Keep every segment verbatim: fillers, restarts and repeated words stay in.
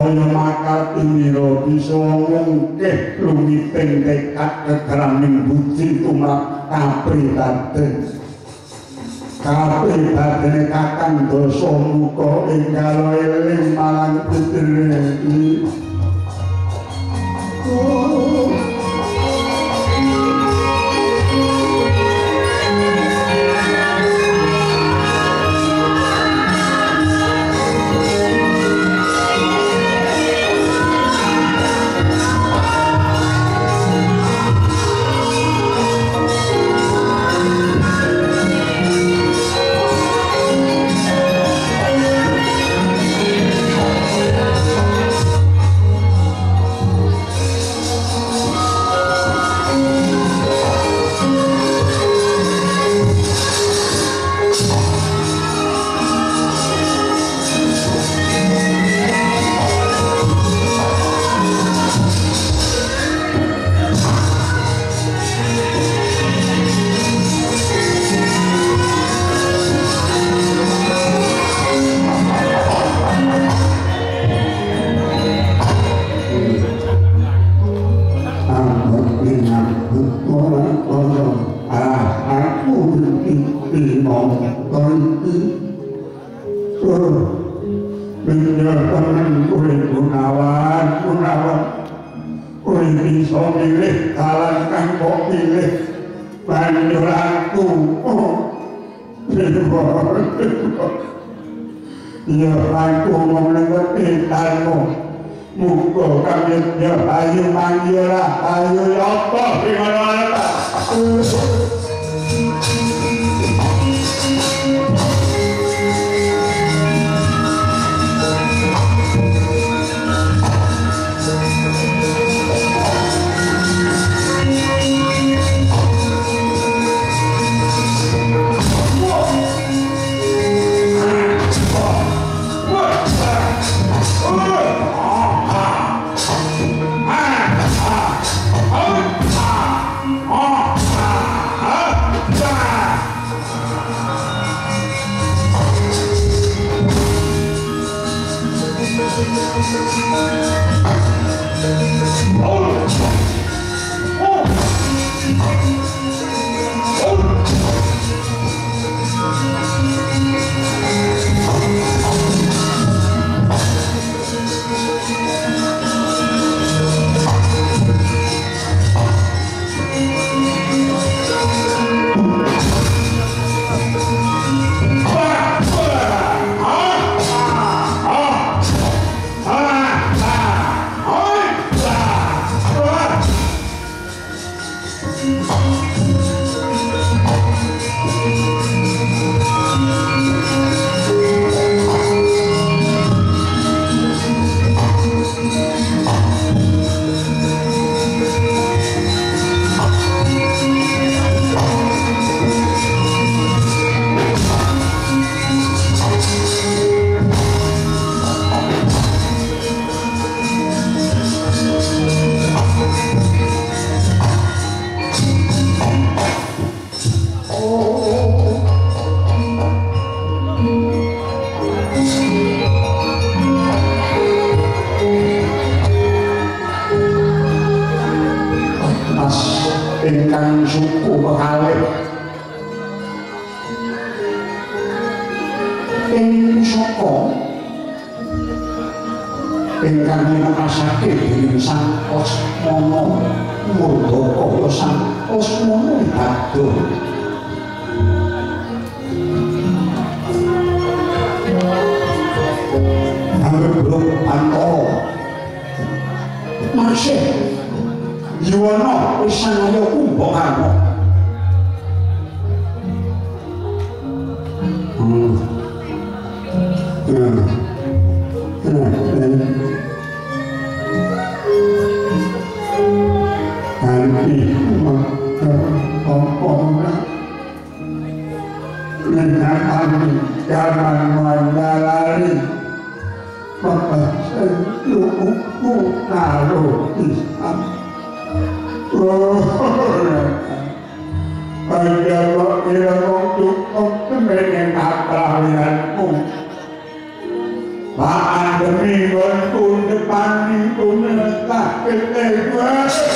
kaya makal timira bisa ngungkih lumiting tekad kegraning buci tumrap kapritaden kapritadene kakang dasa muka ing kala eling marang putrine ya aku mau ngerti tarmu muka kami ya ayu manggila ayu apa gimana ingkang suku kalih ing saka ingkang minasake dening Sang Asmana Murdaka Sang Asmana Bado Ambruk Antara masih Yuwana wis sanaya kumba karma. Hmm. Hmm. Hmm. Kanthi apa-apa nenakani jaman mandalari Bapak seluruhku naruh Islam Panjalo ilmu cukup semeneng atrawianmu Maan demi berkunde paning kumetake dewa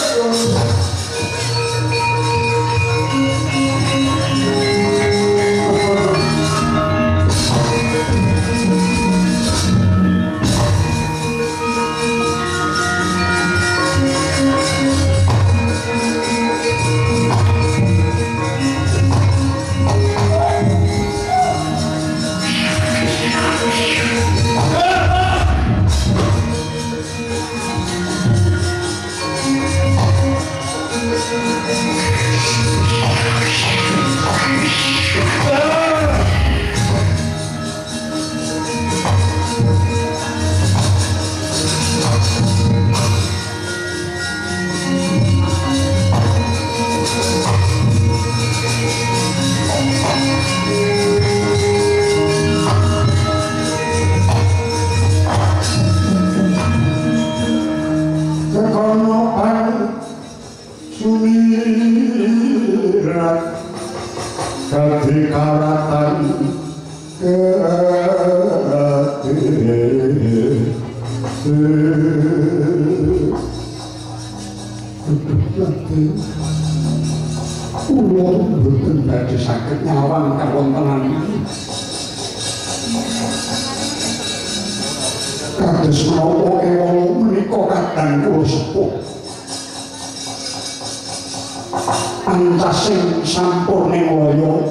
Antasing sampurne loyo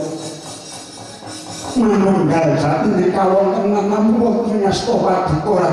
manunggal jati kawontenan namung ngasta padukura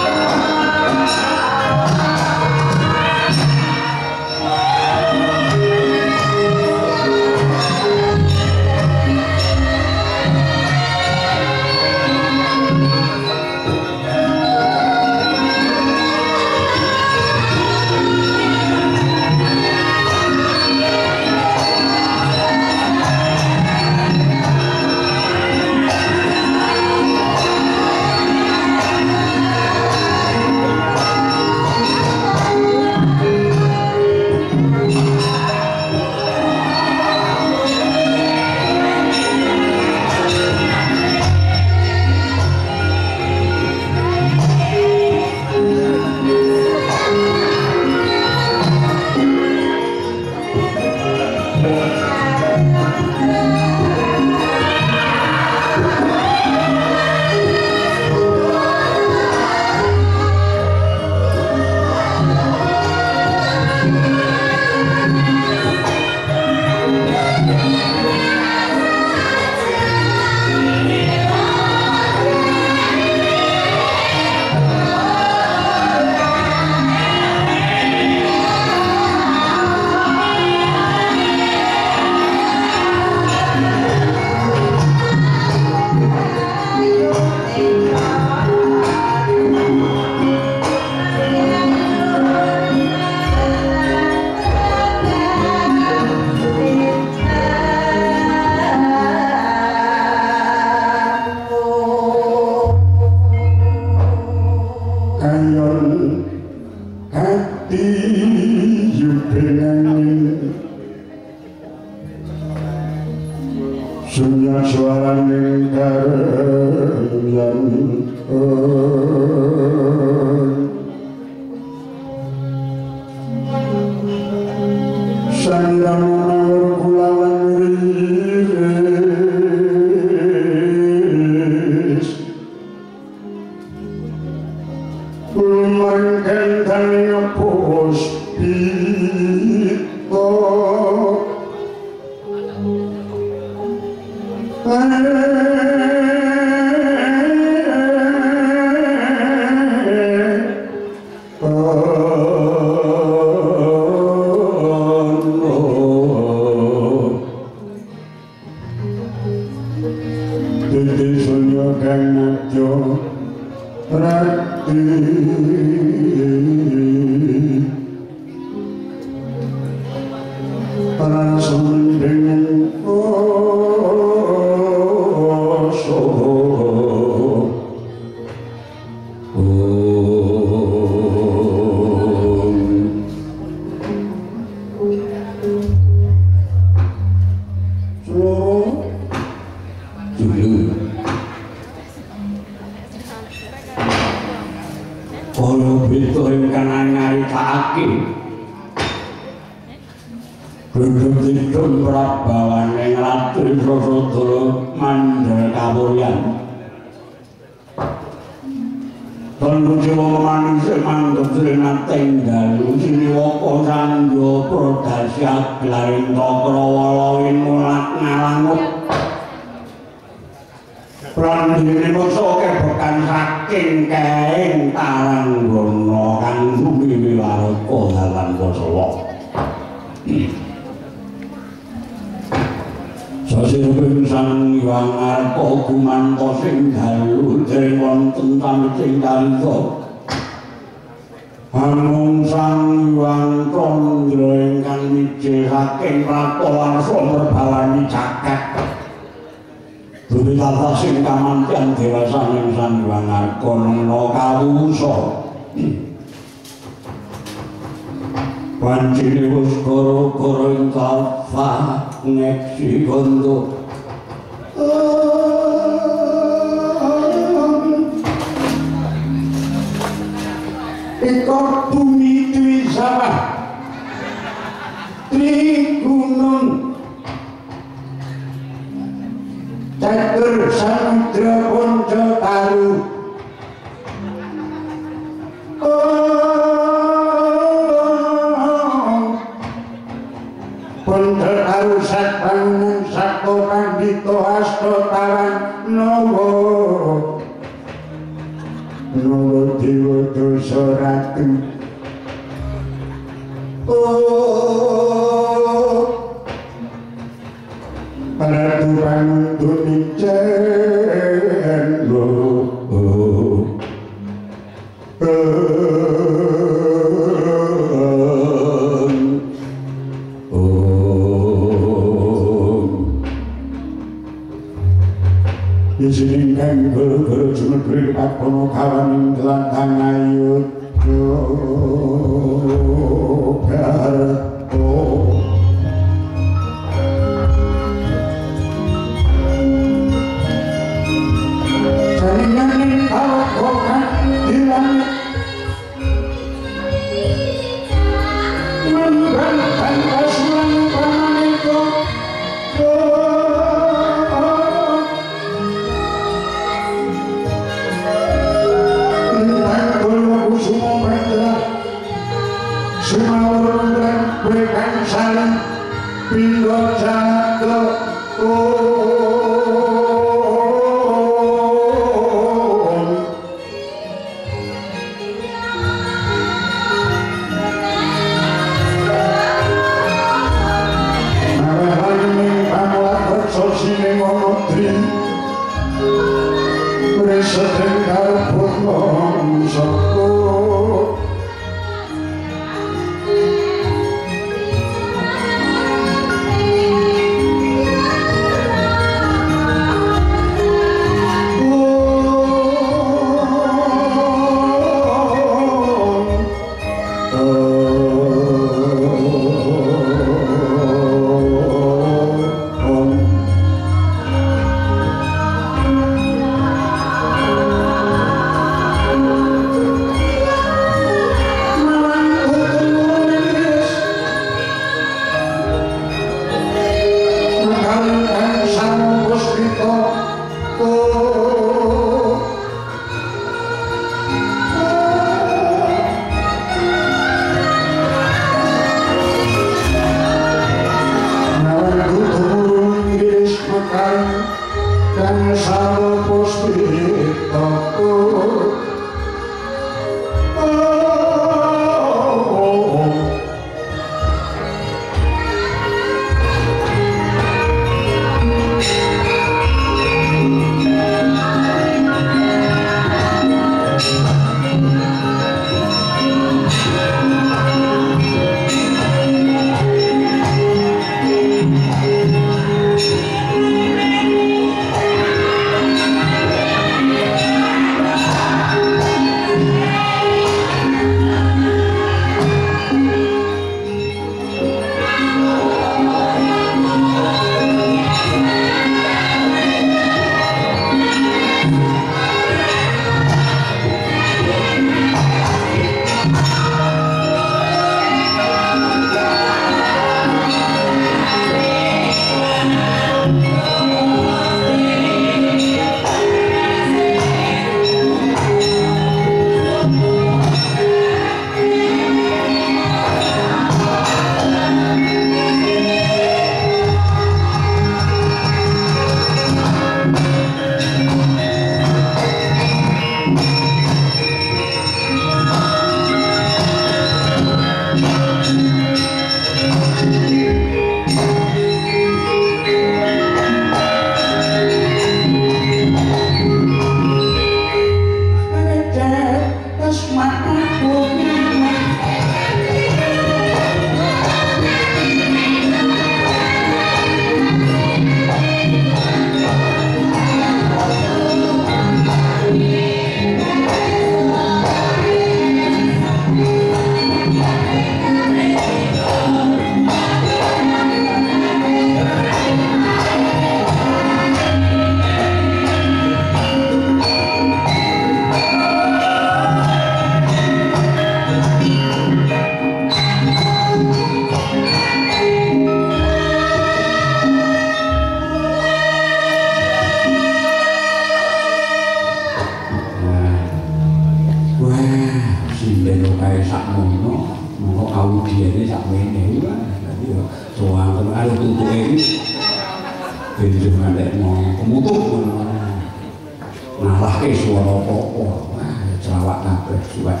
sinden kae sakmono, monggo audiene sakmene wae. Dadi yo soang karo karo tutuke iki benjing ngantekno kemutuk ngono. Ngalahke swara apa-apa. Wah, celawak kabeh suwek.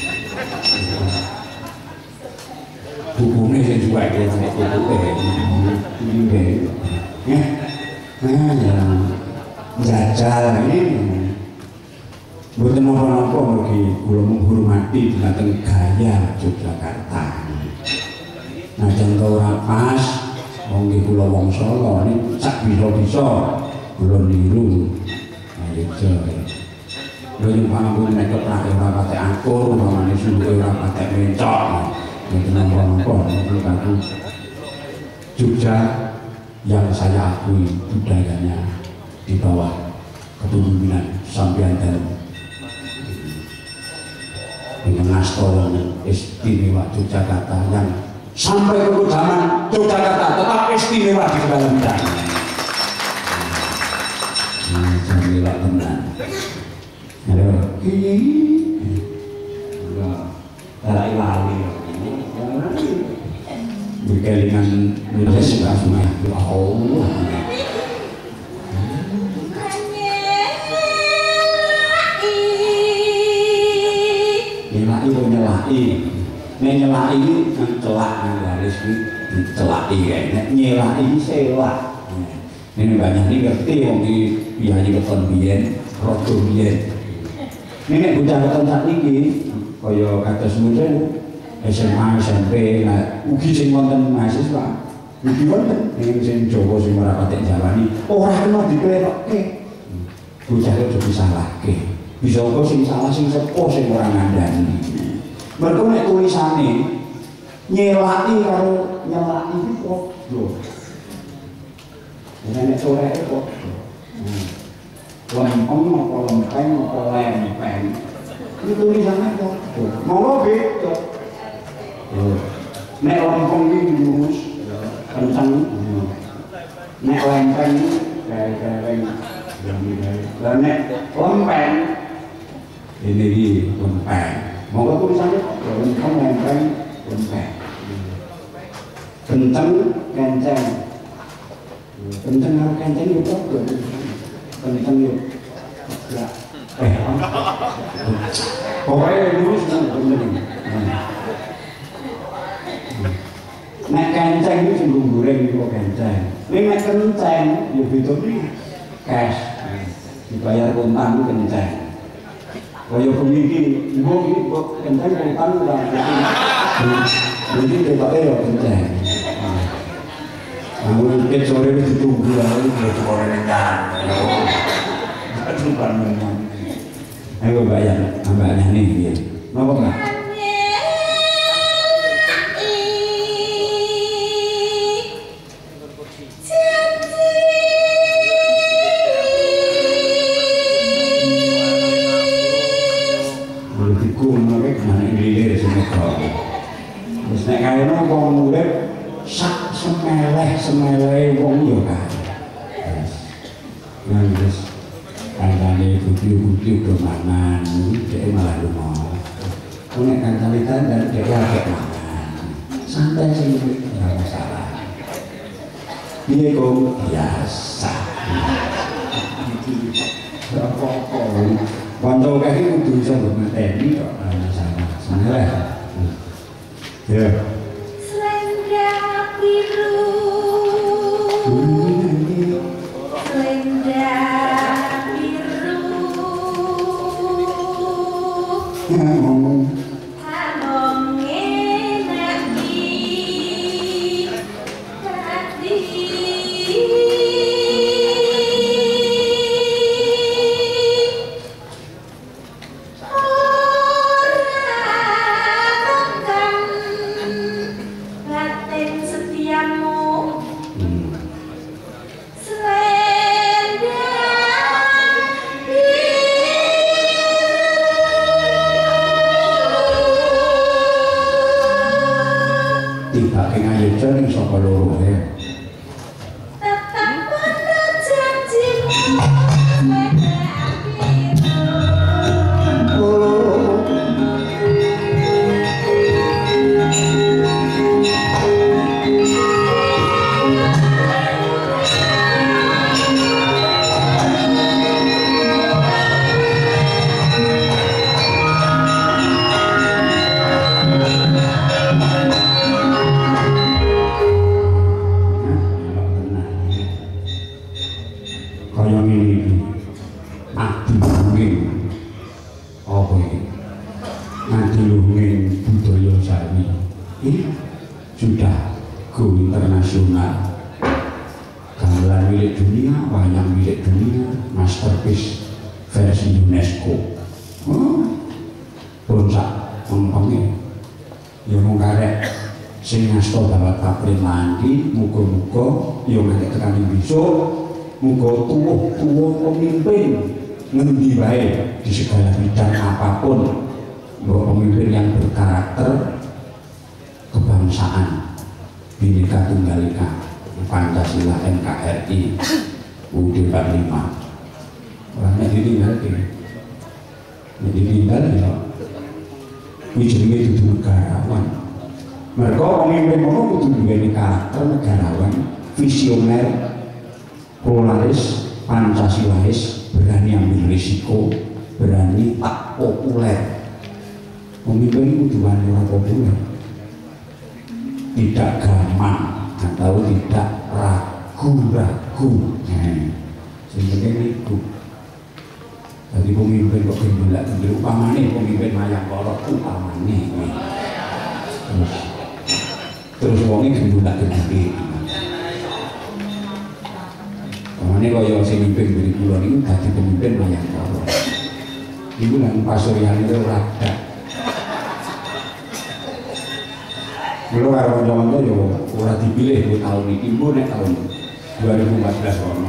Bubune sing suwek nek tutuke. Iki nggih. Nah, jajal ini mboten napa-napa mugi kula menghormati dhateng gaya Yogyakarta. Najan ora pas wong iki kula wong Solo niki sak bisa-bisa kula niru. Ayo jare. Lha yen pangapunten nek keprake ora patek akur, pamane suwe ora patek mencok. Mboten napa-napa niku kanggo Jogja yang saya akui budayanya di bawah kepemimpinan sampeyan dan dengan astolan istimewa Yogyakarta yang sampai ke zaman Yogyakarta tetap istimewa di segala bidang. Nah, jamilah tenang. Halo, ini, enggak, lali. Berkelingan nulis asma ya Allah. Nyelaki kok nyelaki. Nek nyelaki iki celak garis iki dicelaki kae. Nek nyelaki iki selak. Nek banyak iki ngerti wong iki piye keton biyen, rada biyen. Nek bocah keton sakniki kaya kados mungkin S M A, S M P, nah, ugi sing wonten mahasiswa, ugi wonten ing sing Jawa sing ora patek jalani, ora kena diplerokke. Bocah itu disalahke. Bisa kok sing salah sing sepuh sing ora ngandani. Mergo nek tulisane nyelaki karo nyelaki iki padha. Nek soreke kok. Lempeng apa lempeng apa lempeng. Iki tulisane kok. Monggo beda. Nek lempeng iki lurus kenceng. Nek lempeng gawe-gawe lah nek lempeng ini iki lempeng. Monggo tulisannya lempeng lempeng lempeng. Kenceng kenceng. Kenceng karo kenceng yo padha. Kenceng yo. Ya. Eh. Pokoknya lurus nang kenceng. Nek kenceng iki sing goreng iku kenceng. Nek nek kenceng yo beda iki. Cash. Dibayar kontan itu kenceng. Kaya pemikir, ibu ini kok kenceng kontan udah jadi depatnya ya kenceng. Aku mungkin sore itu ditunggu lalu udah sore kenceng. Aduh panjang. Ayo bayar, tambahnya nih. Kenapa enggak? Terus nek kayane wong urip sak semeleh-semeleh wong yo kan. Nah, wis kancane budi-budi do mangan, dhek malah lunga. Nek kancane dan dhek akeh mangan. Santai sing ora masalah. Piye kok biasa. Apa-apa. Kanca kae kudu iso ngerteni kok masalah. Semeleh. Ya. Selendang biru, selendang biru, ngomong ngomong enak di hati. Ning sapa loro e. Tetap pada janjimu. masterpiece versi UNESCO. Hmm. Pun sak ngomongnya ya mau karek sing ngasto bawa kapri mandi muga-muga ya nganti tekan besok muga tuwuh-tuwuh pemimpin ngendi wae di segala bidang apapun, mbok pemimpin yang berkarakter kebangsaan, Bhinneka Tunggal Ika, Pancasila, N K R I, U D empat puluh lima. Orangnya ditinggal ini, ditinggal ya. Ini jenenge dudu negarawan. Mereka pemimpin mau kudu duweni karakter negarawan, visioner, pluralis, Pancasilais, berani ambil risiko, berani tak populer. Pemimpin kudu ora populer, tidak gampang atau tidak ragu-ragu. Nah, sehingga itu. Jadi pemimpin kok gendulak gendul upamane pemimpin Mayangkara upamane. Terus terus wonge gendulak gendul. Upamane kaya sing mimpin beri kula niku dadi pemimpin Mayangkara. Iku nang pasuryane ora ada. Kula karo kanca-kanca yo ora dipilih buat tahun iki, mbok nek tahun dua ribu empat belas ono.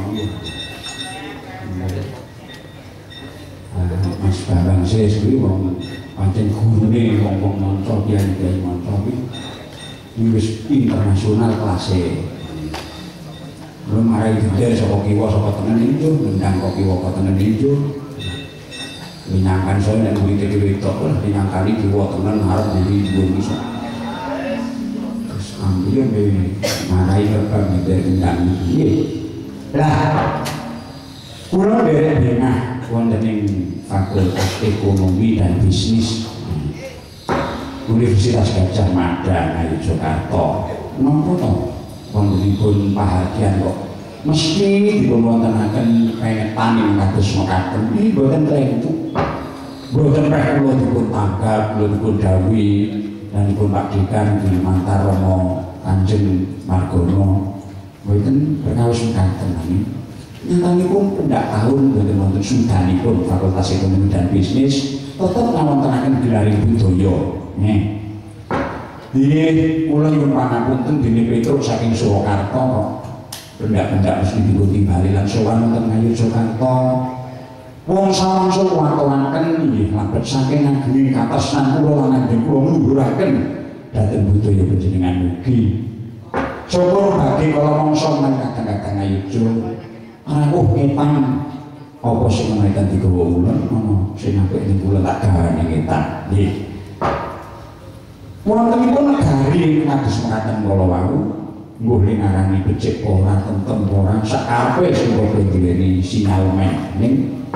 Mas Bambang Sis kuwi wong pancen gurune wong-wong manca kiai-kiai manca kuwi wis internasional kelasé. Belum marai geder saka kiwa saka tenen ijo, ndang kok kiwa kok tenen ijo. Minyangkan saya nek murid iki tok lah dinyangkani kiwa tenen arep dadi Indonesia. Terus ambil be marai rekam geder ndang iki. Lah kula derek dengah wonten ing Fakultas Ekonomi dan Bisnis Universitas Gadjah Mada Yogyakarta. Napa to wontenipun pahargyan kok mesti dipun wontenaken pengetan ing kados mekaten iki boten tentu. Boten peh kula dipun tanggap, kula dipun dawuhi dan dipun pakdikan di Mantarono Kanjeng Margono. Boten perkawis mekaten nami. Nyatanya tidak tahun dari wonten sudanipun Fakultas Ekonomi dan Bisnis tetap ngawontenaken gelar budaya. Nih, ini kula nyuwun pangapunten dene Petruk saking Surakarta kok benda-benda mesti dipun timbali lan sowan wonten Ngayogyakarta. Wong samangsa waturaken nggih labet saking ngagem katesan kula lan ngagem kula ngluhuraken dhateng budaya panjenengan mugi. Syukur bagi kala mangsa lan kadang-kadang Ngayogyakarta. Aku ngetang apa sing menaikkan tiga wulan ono sing apik ning kula tak gawane ngetang nggih. Wontenipun negari kados mekaten kala wau mbuh ngarani becik ora tentem ora sakarepe sing padha duweni sinau men ning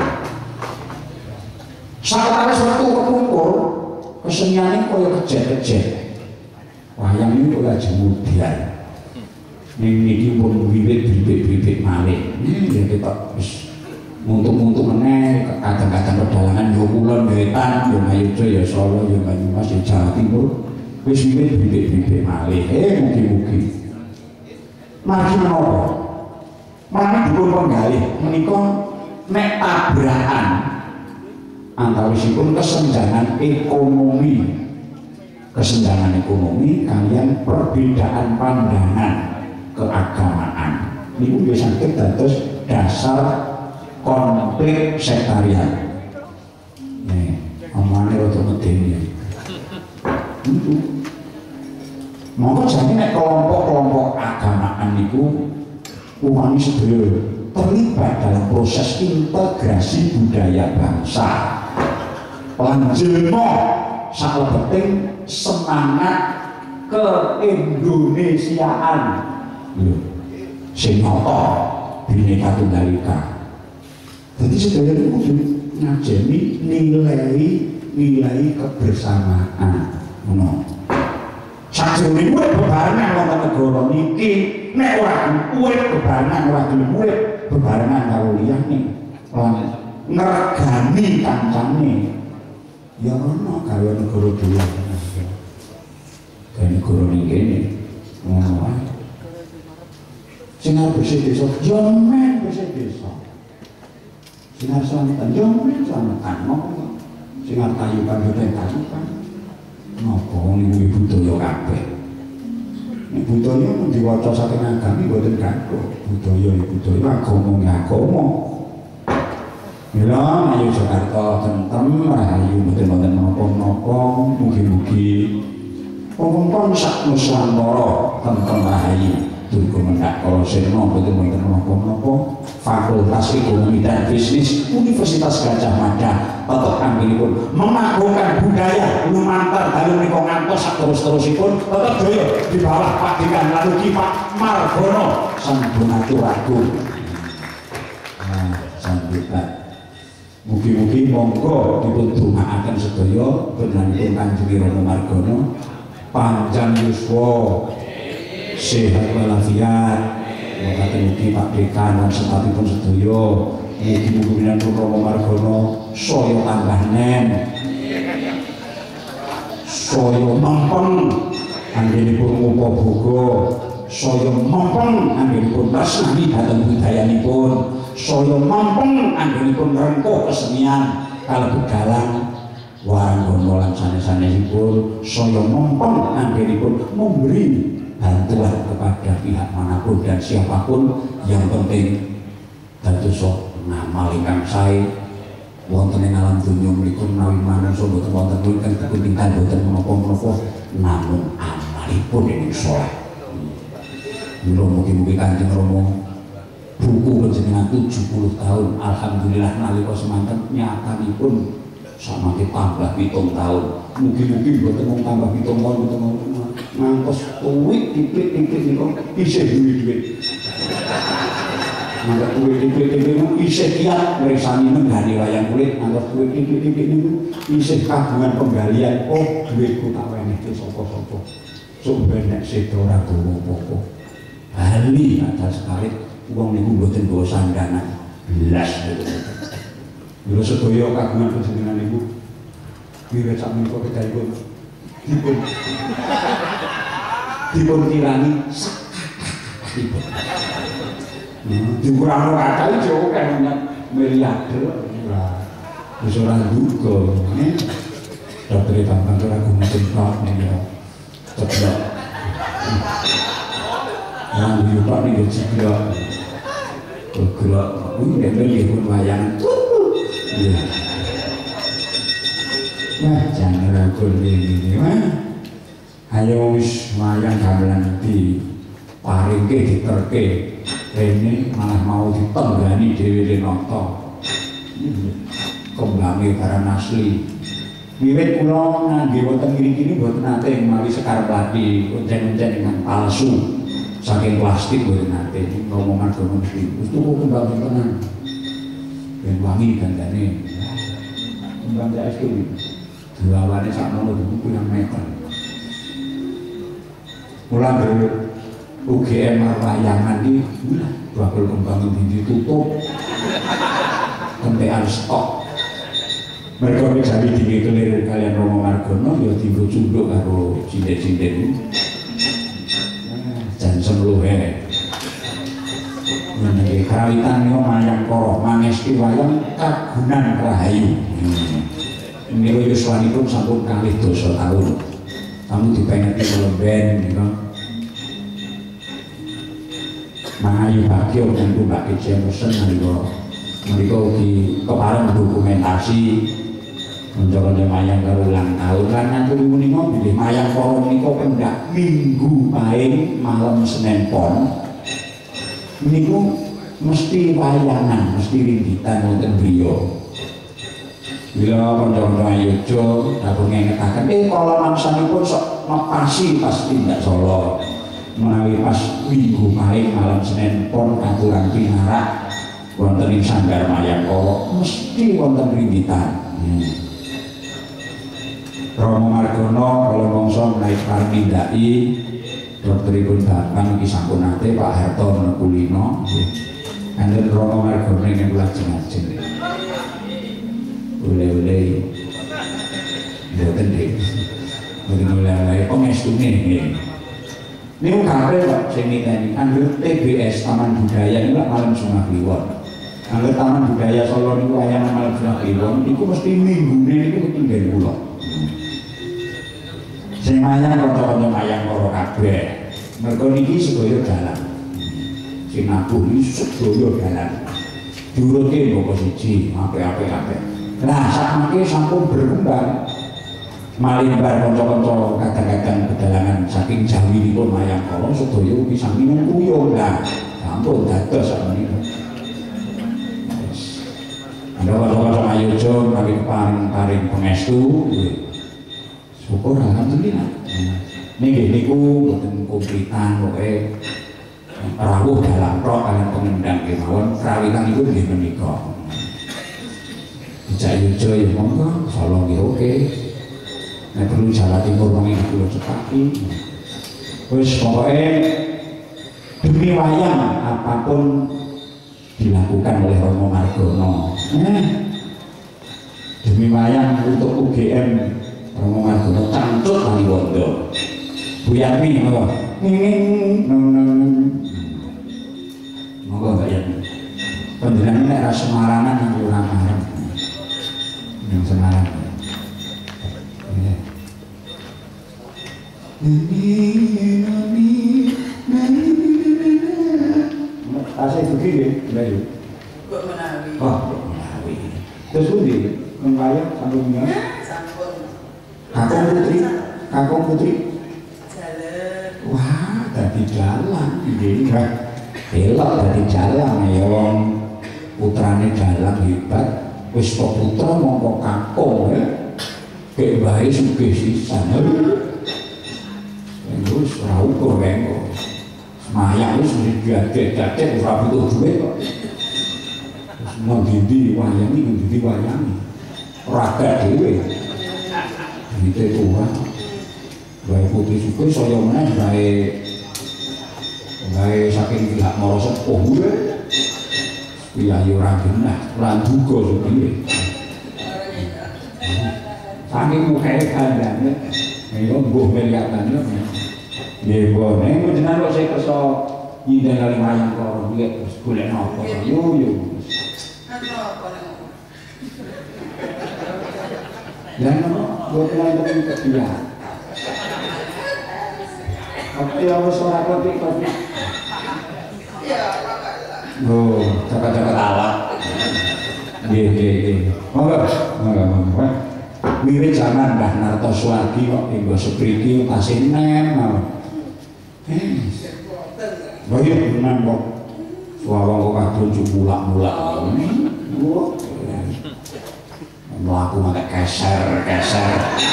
sawetawis wektu kekumpul keseniane kaya kejet-kejet. Wayang niku lajeng mudhar. Ning niki pun wiwit bibit-bibit malih. Nih kita wis muntuk-muntuk meneh kadang-kadang pedalangan yo kulon wetan yo Ngayogya yo Solo yo Banyumas yo Jawa Timur wis wiwit bibit-bibit malih. Eh mugi-mugi. Mari menapa? Mari dipun penggalih menika nek tabrakan antawisipun kesenjangan ekonomi. Kesenjangan ekonomi kalian perbedaan pandangan keagamaan niku biasa dados dasar konflik sektarian. Nih, omane rada medeni. Itu. Monggo jane nek kelompok-kelompok agamaan niku upami sedaya terlibat dalam proses integrasi budaya bangsa. Lan jelma salebeting semangat keindonesiaan. Lho, sing nata Bhinneka Tunggal Ika. Jadi sedaya kudu ngajeni nilai-nilai kebersamaan. Ngono. Sajroning urip bebarengan wonten negara niki nek ora urip bebarengan ora gelem urip bebarengan karo liyane lan ngregani kancane ya ono gawe negara dhewe. Gawe negara ning kene ngono wae. Sing arep bersih desa, yo men bersih desa. Sinar selamatan, yo selamatan, nopo sinar tayukan, yo tayukan nopo, ini budaya kabeh ini budaya yang diwaca saking agami boten gaduh budaya ini budaya, agama ini agama mila ayo Jakarta tentem, rahayu boten-boten nopo-nopo mugi-mugi pengkon sak nusantara tentem rahayu Durga Mendak Kala Sirna boten-boten nopo-nopo Fakultas Ekonomi dan Bisnis Universitas Gajah Mada tetap anggenipun mengagungkan budaya lumantar dalu menika ngantos saterus-terusipun tetap daya di bawah Padekan lalu Pak Margono sang donatur agung. Nah, sambutan mugi-mugi monggo dipun dongaaken sedaya benanipun Kanjeng Rama Margono panjang yuswa sehat walafiat mugi-mugi Pak Dekan lan sepatipun sedaya mugi-mugi minangka Rama Margono saya tambah nem saya mempeng anggenipun upa-boga saya mempeng anggenipun tresnani dhateng budayanipun saya mempeng anggenipun rengkuh kesenian kalebu dalang waranggana lan sanes-sanesipun saya mempeng anggenipun memberi bantuan kepada pihak manapun dan siapapun yang penting dados ngamal ingkang sae wonten ing alam donya menika menawi manungsa boten wonten ingkang dipuntingkal boten menapa-menapa namun amalipun ing saleh. Mula mugi-mugi Kanjeng Rama buku panjenengan tujuh puluh tahun alhamdulillah nalika semanten nyatanipun samangke tambah pitung tahun. Mugi-mugi boten mung tambah pitung tahun boten ngantos kuwit dikit-dikit niku isih duwe-duwe. Mangga kuwit dikit-dikit niku isih kiat ngresani nenggani wayang kulit, ngantos kuwit dikit-dikit niku isih kagungan penggalian. Oh, duitku tak wenehke sapa-sapa. Sok ben nek sedo ora gowo apa-apa. Bali ada sekali wong niku mboten gawa sandangan. Blas betul. Mula sedaya kagungan panjenengan niku wiwit sak menika kedahipun dipun dipun kirani sakit. Dikurang akal jauh kan miliarder lah. Wis ora duga. Dokter Bambang ora gumun tok niku. Ceblok. Yang diupak nih ceblok. Gerak, wih dia pun wayang. Wah, jangan ragu ini, wah. Ayo wis wayang gamelan di paringke diterke. Ini malah mau ditenggani Dewi Nata. Kembangnya barang asli. Wiwit kula ngangge wonten ngiri-ngiri mboten nate mawi sekar plati, uncen-uncen dengan palsu. Saking plastik mboten nate. Ngomongan gono mesti. Wis tuku kembang tenan. Ben wangi gandane. Kembang es krim. Dawane sakmono dibuku yang meter. Mula dhewe U G M layangan iki bakal kembang ditutup. Kentekan stok. Mereka mencari tinggi kelir kalian Romo Margono ya tinggal cunduk karo cinden-cinden dan semluhe mengenai kerawitan ini mayang koroh mangesti wayang kagunan rahayu ini lo yuswanipun sampun kalih dosa tahun kamu dipengeti meleben mangayu bagyo tentu Mbak Kece Musen mereka di keparang dokumentasi mencoba mayang karo ulang tahun lan nanti menika bilih mayang karo menika pendak minggu paing malam Senin Pon niku mesti wayangan mesti rinditan wonten griya. Bila kanca-kanca Ayojo dapur ngengetaken eh kala mangsanipun sok ngepasi pas tindak Solo menawi pas minggu paing malam Senin Pon katuran pinarak wonten ing sanggar mayang kala mesti wonten rinditan. Hmm. Romo Margono kalau mongso naik parmindai dokteripun Bambang iki sampun nate Pak Harto Menekulino enten Romo Margono ing lajeng-lajeng oleh-oleh mboten nggih mboten oleh-oleh pengestune nggih niku kabeh Pak sing niteni anggere T B S Taman Budaya niku malam Sungah Kliwon Angger taman budaya Solo niku wayang amal Kliwon niku mesti minggune niku ketinggal kula. Sing mayang kanca-kanca mayang karo kabeh. Mergo niki sedaya dalan. Sing nabuh iki sedaya dalan. Diuruti mbok siji, apik-apik apik. Lah sakmangke sampun berkembang. Malimbar kanca-kanca kadang-kadang pedalangan saking jawinipun mayang kala sedaya ugi sampingan kuyung lah. Sampun dados sakmenika. Anda kalau ayo jom kami paring-paring pengestu, syukur alhamdulillah. Niki niku mboten kumpitan pokoke rawuh dalam rok kalian pengendang kemawon krawitan iku nggih menika. Jayo yo monggo Solo nggih oke. Nek perlu Jawa Timur mangke kula cekaki. Wis pokoke demi wayang apapun dilakukan oleh Romo Margono. Eh, demi wayang untuk U G M Romo Margono cangcut Maliwondo. Bu Yami monggo. Ning monggo Mbak Yami. Panjenengan nek ra Semarangan nang Lurah Marem. Yang Semarang. Ya. Tasik begini, Melayu. Mbok menawi. Oh, Mbok menawi. Terus pundi? Membayang sampun nggih? Sampun. Kakung Putri, Kakung Putri. Jalan. Wah, dadi dalang nggih. Elok dadi dalang ya wong putrane dalang hebat. Wis kok putra mongko kakung ya. Kek bae sugih sisan. Terus ra ukur kok. Mayang itu sudah diadek-adek, ora butuh duit kok. Terus ngendi wayang iki, ngendi wayang iki. Raga dhewe. Itu Tuhan. Bae putri suku saya meneh bae bae saking pihak Mara Sepuh kuwi. Piyayi ora genah, lan duga suwe. Saking mukae kandhane. Ayo mbuh melihatane. Nggih, Bu, nek panjenengan kok sik kersa nyindan kali wayang karo nggih terus golek napa yo yo. Apa nek? Lah nopo boten wonten kepiye. Apa ya wis ora kopi kopi. Ya, makanya. Oh, cakak-cakak ala. Nggih, nggih, nggih. Monggo, monggo, monggo. Wiwit zaman Mbah Nartoswardi kok ing basa mriki tasih nem mawon. Eh. Wah iya benar kok. Suawang kok kadung mulak-mulak. Wah. Mlaku mek keser-keser.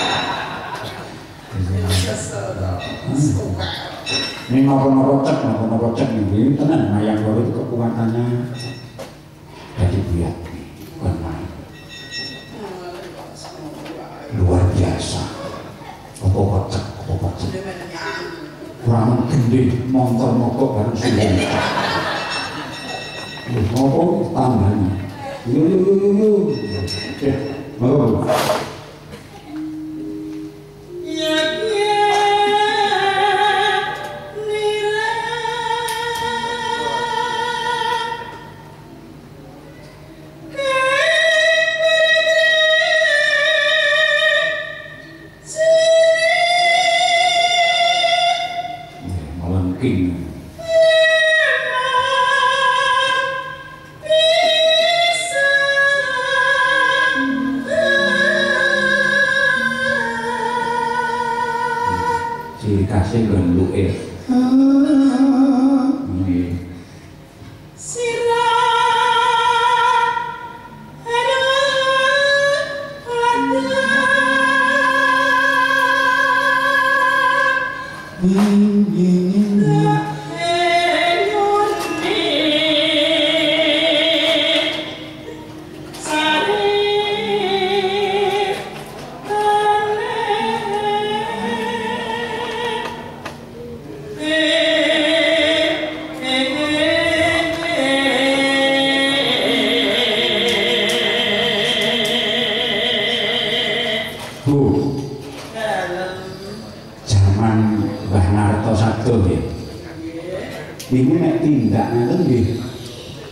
Ini nopo-nopo cek, nopo-nopo cek ini tenan mayang baru itu kekuatannya jadi biak bukan main. Luar biasa. Apa kocek, apa kocek. Kurang gede, motor mogok baru sudah. Apa tambahnya? Yo yo yo yo yo. Oke, mau. Kasih genduk eh.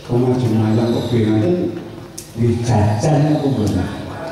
Kemajeng ayam kok bingung dijajan apa bener?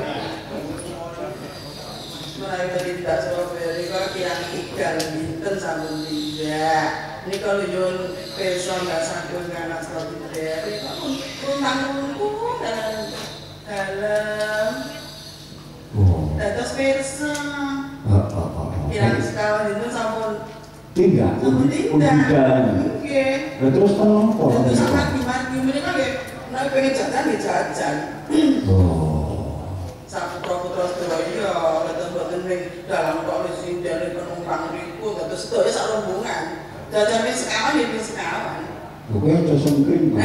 Mulai dari tidak Surabaya ini kok yang ikan binten sampun tidak. Ini kalau nyun peso nggak sanggup anak Surabaya ini kok kuntang-kuntung dalam dalam. Oh. Dados peso. Oh, oh, oh. Yang sekawan itu sampun Tidak, sampun undidan. Oke. Lah terus kenapa? Terus sangat gimana mereka kayak nak pengen jajan ya jajan. Oh. Sapu putra sedaya iya, kata mboten ning dalam kok wis sindene penumpang niku terus sedaya sak rombongan. Jajane sekawan ya sekawan. Oke, aja sengkring.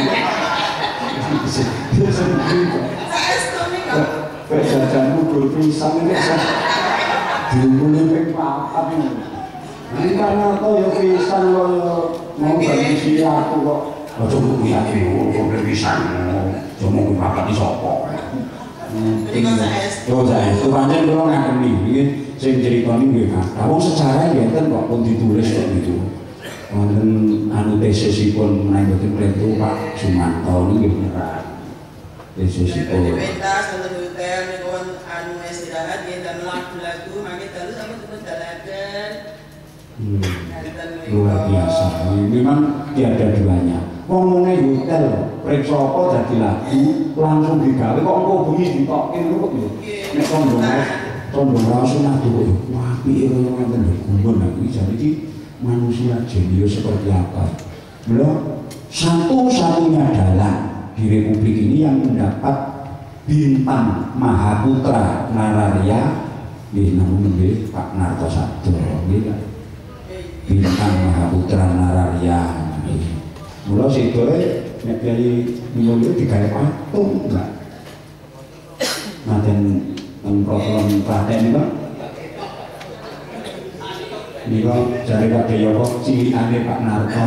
Sengkring. Saestu niku. Kok jajanmu dul pisan iki sak diumpulne ping papat iki. Iki kan to ya pisan kok mau bagi aku kok. Aja kuwi ati kok pisan. Cuma kuwi papat iki sapa. Jadi kan saestu. Yo saestu pancen kula ngakeni iki sing critani nggih Kak. Wong sejarah ngeten kok pun ditulis kok gitu. Wonten anu tesisipun menawi boten Pretu Pak Sumanto nggih nyerat. Tesisipun. Di pentas wonten hotel niku anu istirahat nggih dan lagu-lagu mangke dalu sampe terus dalagan. Hmm. Luar biasa. Memang tiada duanya. Ngomongnya hotel, periksa apa jadi lagu langsung digawe kok engko bengi ditokke ngono kok yo. Nek condong condong langsung adu. Wah, piye kaya ngoten lho gumun aku iki jare iki manusia jenius seperti apa. Belum satu-satunya dalang di Republik ini yang mendapat bintang Mahaputra Nararya nggih namung nggih Pak Nartosatyo nggih kan. Bintang Mahaputra Nararya. Mula sidore nek Kyai Mulyo digawe patung enggak. Naten teng program Klaten niku. Niku jare Pak Deyoko cilikane Pak Narto.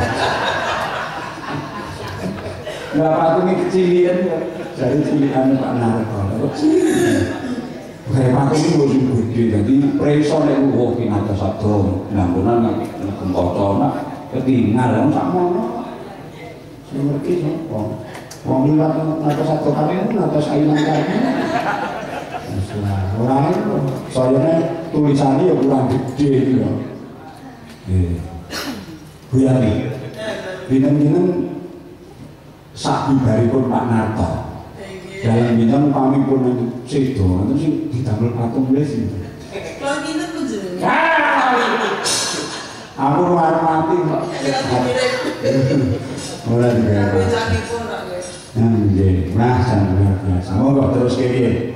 Lah patung iki cilikan kok. Jare cilikane Pak Narto. Kok cilik. Kayak patung iki wis gede dadi preso nek wong ki Nartosatyo nampunan nek kempotona ketinggal sakmono. Sing ngerti sapa? Wong liwat Nartosatyo kami Nartosainan kami. Ora soalnya tulisannya ya kurang gede iki lho. Nggih. Bu Yani. Bintang-bintang sabibaripun Pak Narto. Dalam bintang kami pun sedo, nanti sih didamel patung wis itu. Kalau kita pun jenenge. Aku arep mati kok. Ora juga. Tapi pun ora guys. Nggih, nah sangat luar biasa. Monggo terus kene.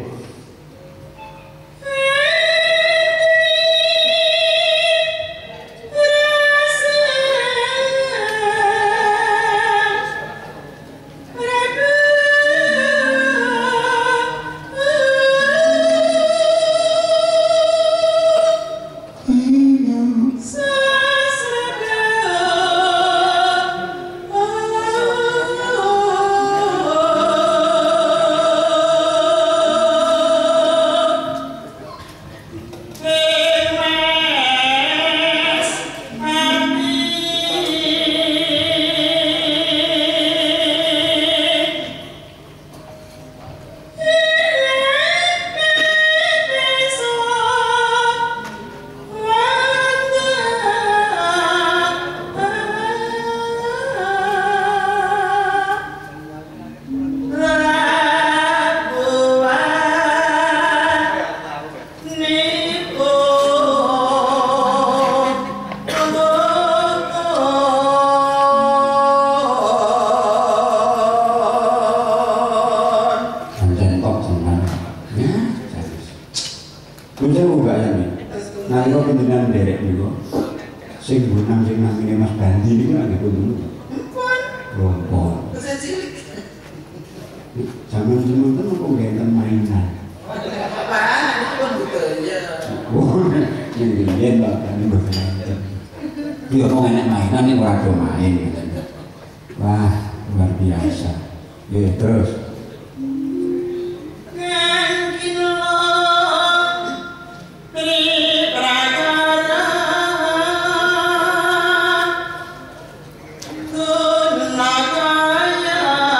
Good night.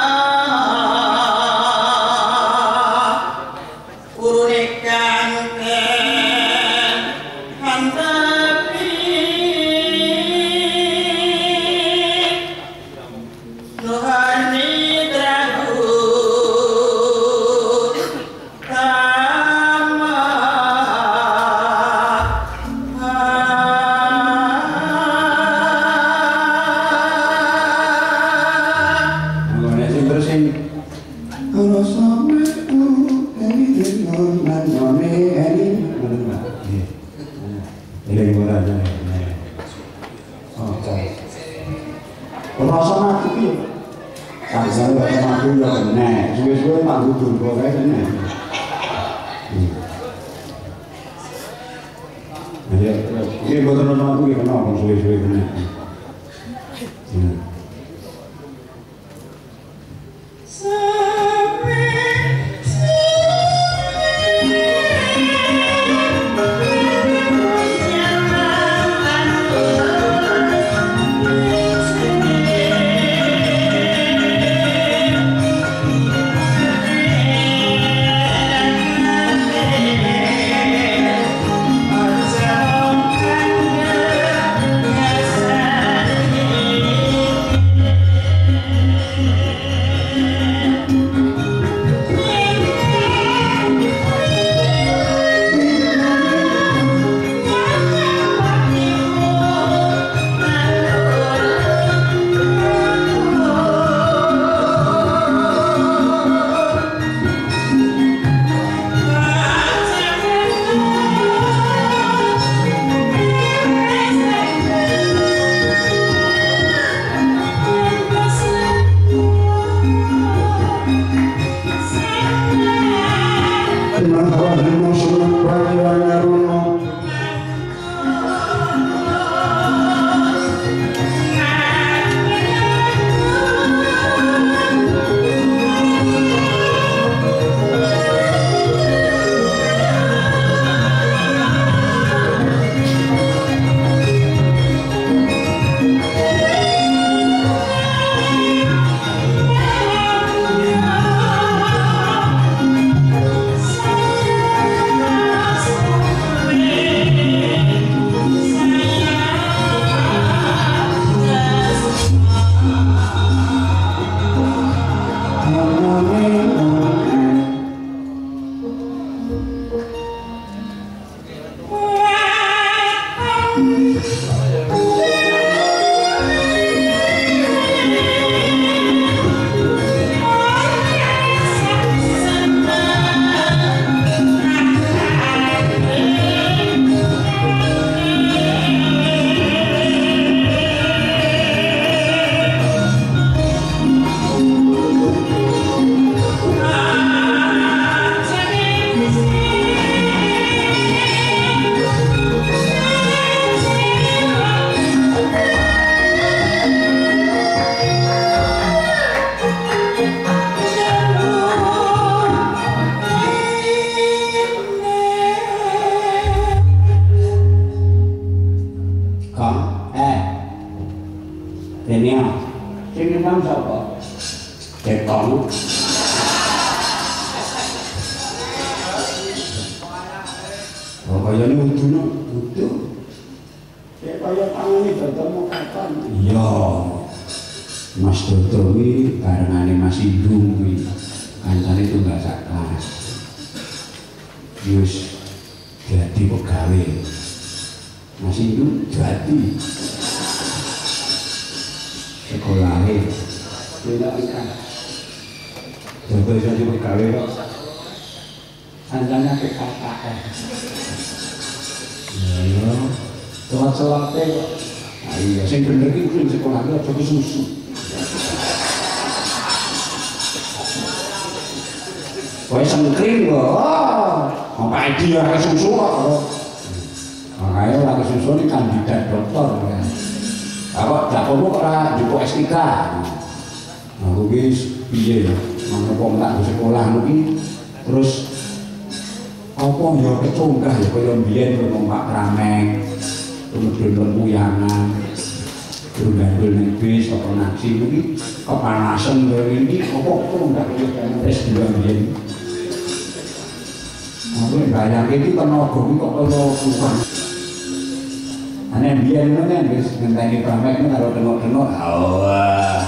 Aku bayang iki tenaga iki kok kaya kurang. Ane biyen ngono kan wis ngenteni pramek karo tengok-tengok. Wah.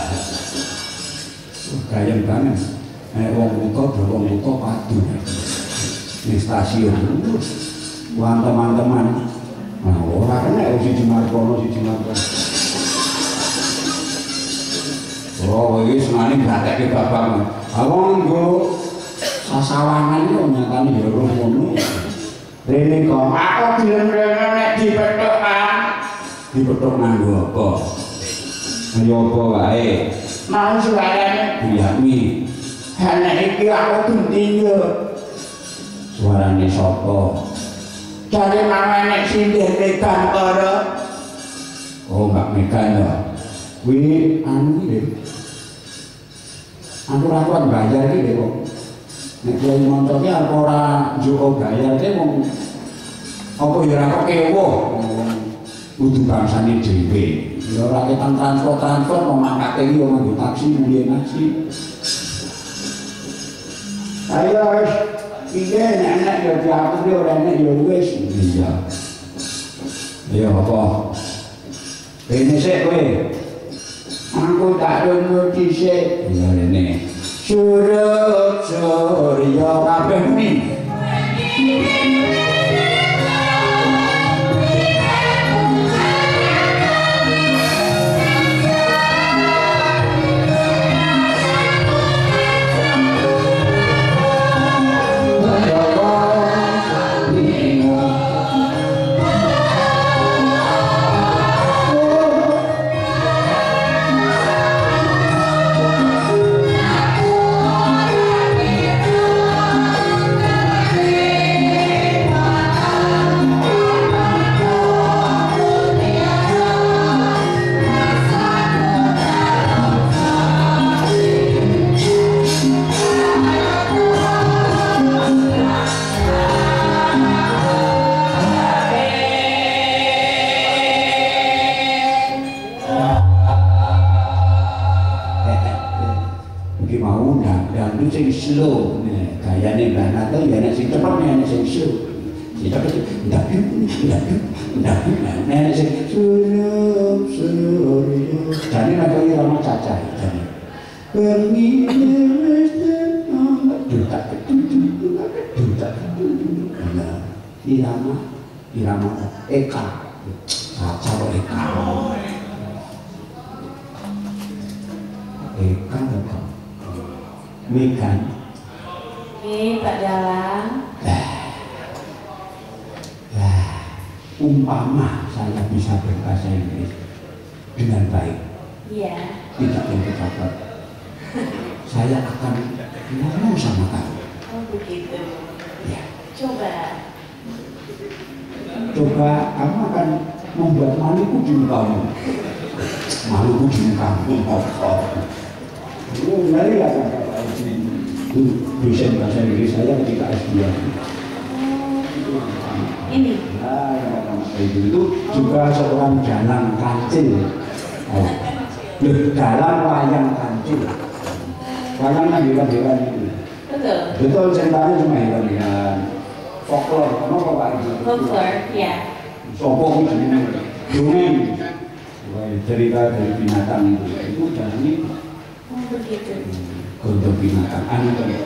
Gayeng banget. Nek wong buka, wong buka padu. Di stasiun dulu. Wong teman-teman. Nah, ora kena siji markono siji markono. Oh, iki senane bratekke bapak. Awang nggo sasawangan iki nyatane ya ora ngono. Rene kok aku dilem rene nek dipethokkan. Dipethok nganggo apa? Ayo apa wae. Mau suarane biyami. Nek iki aku gendine. Suarane sapa? Cari mana nek sindih mekan karo. Oh, Mbak Mekan ya. Kuwi anu iki. Aku ora kuat bayar iki lho. Nek kowe montoke apa ora njuk bayar iki wong apa ya ora kewo. Kudu bangsane dhewe. Ya ora ketan transport-transport mau mangkate iki yo nganggo taksi mulih taksi. Ayo wis iki nek yo diatur yo ora nek yo wis iya. Ya apa? Rene sik kowe. Aku tak ngerti dhisik. Ya rene. Surut surya kabeh muni. Slow, gayane Mbak Nato ya nek sing cepet nek sing slow. Sing cepet ndak ndak ndak nek sing slow slow. Jane nek kowe ora cacah jane. Pergi wis dutak dutak dutak. Irama irama Eka. Cacah Eka. Eka apa? Mekan. Oke, Pak Dalang. Lah, lah, umpama saya bisa berbahasa Inggris dengan baik, Iya. tidak yang tercatat, saya akan ngomong sama kamu. Oh begitu. Ya, Coba. coba kamu akan membuat maluku di mukamu, maluku di mukamu. Oh, ngeri lah kata-kata itu dosen bahasa Inggris saya ketika S dua. Ini. Nah, itu, itu juga seorang dalang kancil. Oh. Loh, dalang wayang kancil. Wayang kan hewan-hewan itu. Betul. Betul, ceritanya cuma hewan-hewan. Folklore, apa Pak itu? Folklore, ya. Sopo itu jenenge. Dongeng. Cerita dari binatang itu. Itu dari Oh begitu. Gondok binatang, anu kan.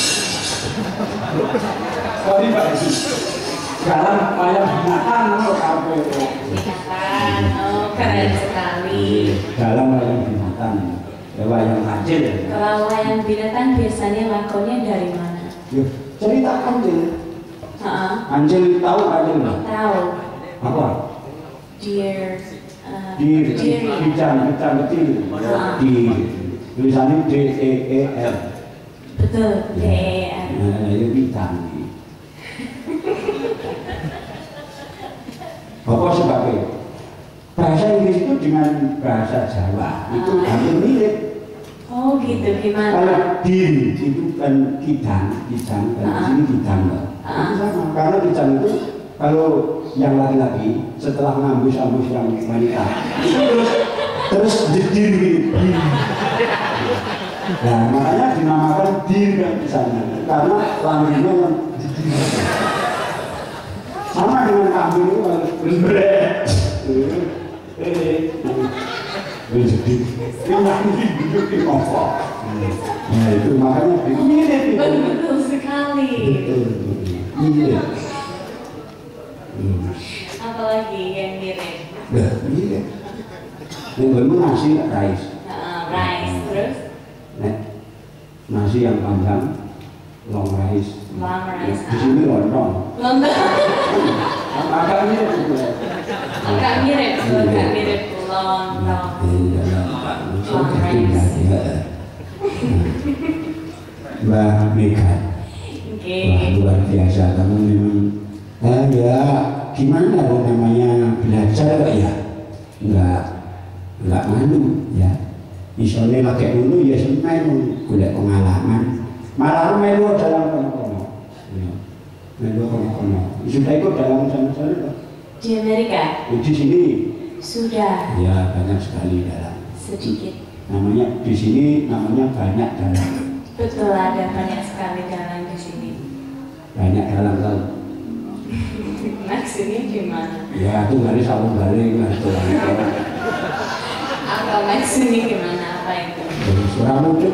Sorry Pak Isi. Dalam wayang binatang itu kabeh. Binatang, oh keren sekali. Dalam wayang binatang, ya wayang kancil. Kalau wayang binatang biasanya lakonnya dari mana? Yuk, cerita kancil. Heeh. Kancil tahu kancil nggak? Tahu. Apa? Deer. Uh, Di deer. bidang bidang kecil. Ah. Di tulisannya D E E R. Betul. D E R. Nah, itu bidang. Apa sebabnya? Bahasa Inggris itu dengan bahasa Jawa itu Ah. hampir mirip. Oh gitu, gimana? Kalau din itu kan kidang, kidang, dan di Ah. sini kidang loh. Ah. Itu sama. Karena kidang itu kalau yang laki-laki setelah ngambus-ambus yang wanita itu terus terus jedin gitu. Nah, makanya dinamakan din kan di sana karena lambungnya yang jedin. Sama dengan kami itu harus lembrek. Eh, jadi minyak ini duduk di kompor. Nah itu makanya mirip itu. Betul sekali. Betul, mirip. Apalagi yang mirip? Nah, mirip. Yang belum nasi rice. Uh, rice terus? Nah, nasi yang panjang, long rice. Long rice. Di sini lontong. Lontong. Agak mirip itu. Agak mirip, agak mirip lontong. Iya, Long rice. Mbak Mega. Oke. Wah, luar biasa, kamu memang eh, ya gimana kok namanya belajar kok ya nggak nggak malu ya misalnya pakai dulu ya semuanya udah pengalaman malah melu dalam kono-kono ya. Melu kono-kono sudah ikut dalam sana-sana kok Di Amerika? di sini Sudah. ya banyak sekali dalam Sedikit. namanya di sini namanya banyak dalam Betul, ada banyak sekali dalang di sini. banyak dalam tahu. Maksudnya gimana? Ya itu dari sabun balik gitu. Apa maksudnya gimana? Apa itu? Surah mungkin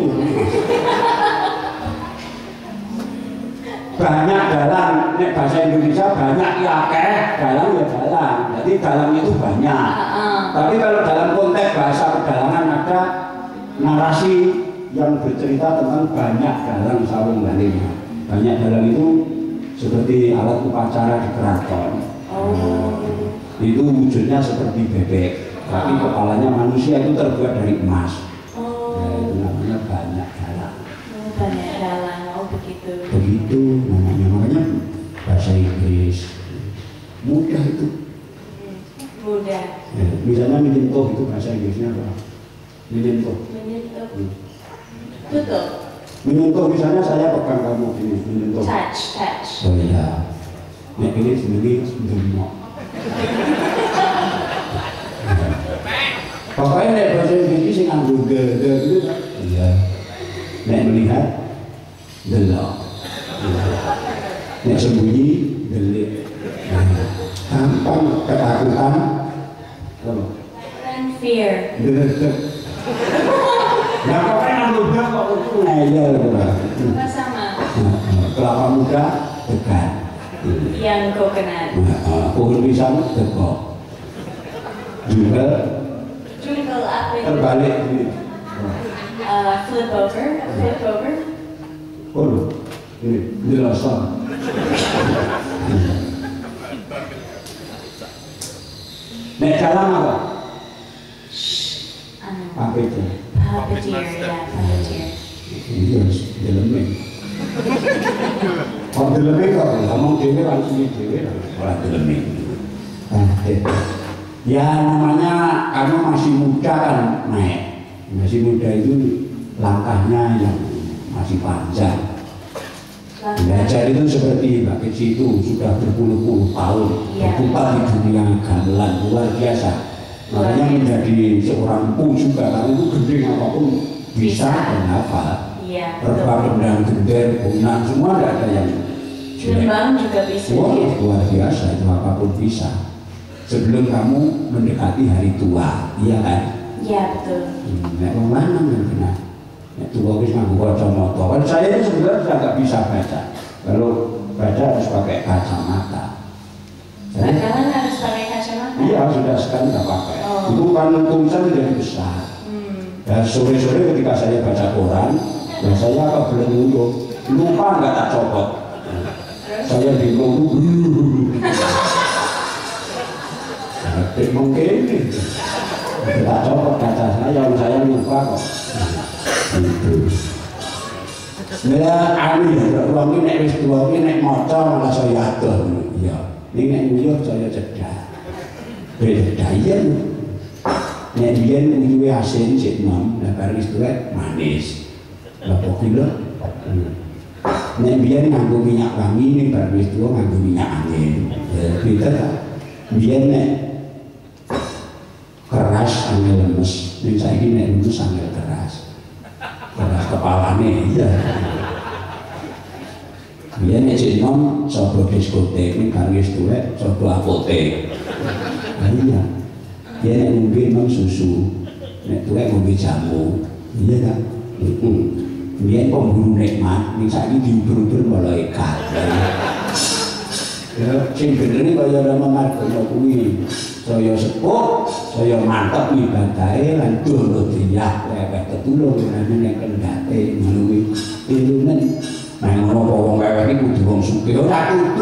banyak dalang, nek bahasa Indonesia banyak ya keh, dalang ya dalang. Jadi dalang itu banyak. Uh-uh. Tapi kalau dalam konteks bahasa pedalangan ada narasi yang bercerita tentang banyak dalang sarung galingnya. Banyak dalang itu seperti alat upacara di keraton. Oh. Itu wujudnya seperti bebek, tapi kepalanya manusia itu terbuat dari emas. Oh. Ya, itu namanya banyak dalang. Oh, banyak dalang. Oh, begitu. Begitu namanya, makanya bahasa Inggris mudah itu. Hmm. Mudah. Ya, misalnya menyentuh itu bahasa Inggrisnya apa? Menyentuh. Menyentuh. Hmm. Betul. Menyentuh misalnya saya pegang kamu ini menyentuh. Touch, touch. Oh iya. Nek ini sendiri demok. Pokoknya nek bahasa Inggris sing nganggo de de itu. Iya. Nek melihat delok. Nek sembunyi delik. Gampang ketakutan. Apa? And fear. Deledek. Ya pokoknya nganggo de kok itu ngeyel lah. Apa sama? Kelapa muda dekat. Yang coconut. Nah, pohon pisang teko. Juga Jungkel apa itu? terbalik ini. Uh, flip over. Flip over. Oh, ini jelasan. Nek dalam apa? Anu. Apa itu? Puppeteer, ya, puppeteer. Ini harus delemek. Kalau delemek kok, ngomong dewe langsung di dewe, orang delemek. Ya namanya kamu masih muda kan naik. Masih muda itu langkahnya yang masih panjang. Belajar itu seperti Mbak Keci itu sudah berpuluh-puluh tahun Ya. berputar di dunia gamelan luar biasa. Makanya menjadi seorang empu juga karena itu gending apapun bisa dan hafal. Iya, Perba, betul. kendang, gender, bunang semua tidak ada yang jelek. Jembang juga bisa. Wah, ya. luar biasa itu apapun bisa. Sebelum kamu mendekati hari tua, iya kan? Iya, betul. Hmm, nek wong lanang yang benar. Nek tua wis nganggo kacamata. Kan saya itu sebenarnya sudah nggak bisa baca. Kalau baca harus pakai kacamata. Saya, Bakalan harus pakai kacamata. iya sudah sekarang nggak pakai. Oh. Itu kan tulisan menjadi besar. Hmm. Dan sore-sore ketika saya baca koran, ya saya apa belum ngunduh, lupa nggak tak copot. Saya bingung tuh. Tapi mungkin tak copot kaca saya, saya lupa kok. Itu. Sebenarnya aneh ya, uang ini nek wis tua ini nek maca malah saya atur. Iya, ini nek nguyuh saya cedak. Beda iya. Nek biyen nguyuhe asin cek nom, nek bareng wis tuwek manis. Lah kok lho. Nek biyen nganggo minyak wangi, nek bareng wis tuwa nganggo minyak angin. Ya beda ta. Biyen nek keras angel lemes, nek saiki nek lemes angel keras. Keras kepalane iya. Biyen nek cek nom sapa diskotek nek bareng wis tuwek coba apotek. Nah, iya. Dia nek ngombe memang susu, nek tuwek ngombe jamu. Iya kan? Heeh. Biyen pemburu nikmat, ning saiki diuber-uber malaikat. Ya, sing bener kaya Rama Margono kuwi. Saya sepuh, saya mantep ibadahe lan dono diyah lewat tetulung nek kendhate menuwi ilmunen. Nah ngono apa wong kewek iki kudu wong sugih ora kudu.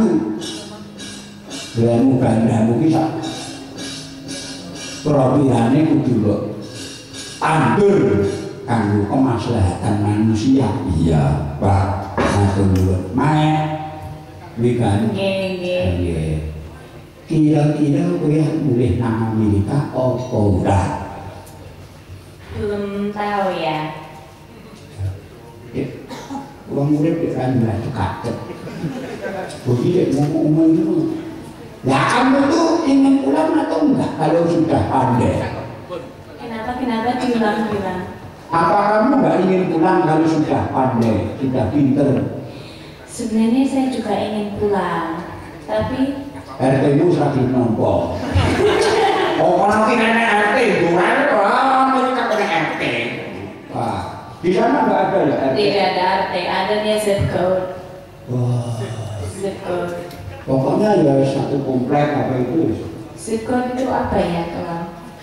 Ilmu gandamu ki sak propirane kudu kok tandur kanggo kemaslahatan manusia. Iya, Pak. Matur nuwun. Mae iki kan. Nggih, nggih. Nggih. Kira-kira kowe mulih nang Amerika apa ora? Belum tahu ya. Wong urip di kan ora kaget. Begitu ngomong-ngomong itu. Ya kamu tuh ingin pulang atau enggak kalau sudah pandai? Kenapa kenapa diulang-ulang? Apa kamu enggak ingin pulang kalau sudah pandai, sudah pinter? Sebenarnya saya juga ingin pulang, tapi R T-mu lagi nompo. Oh, kalau tidak ada R T, bukan? Oh, mereka punya R T. Wah, di sana enggak ada ya R T? tidak ada R T, adanya zip code. Wah, Zip code. pokoknya ya satu komplek apa itu? Zip code itu apa ya kalau?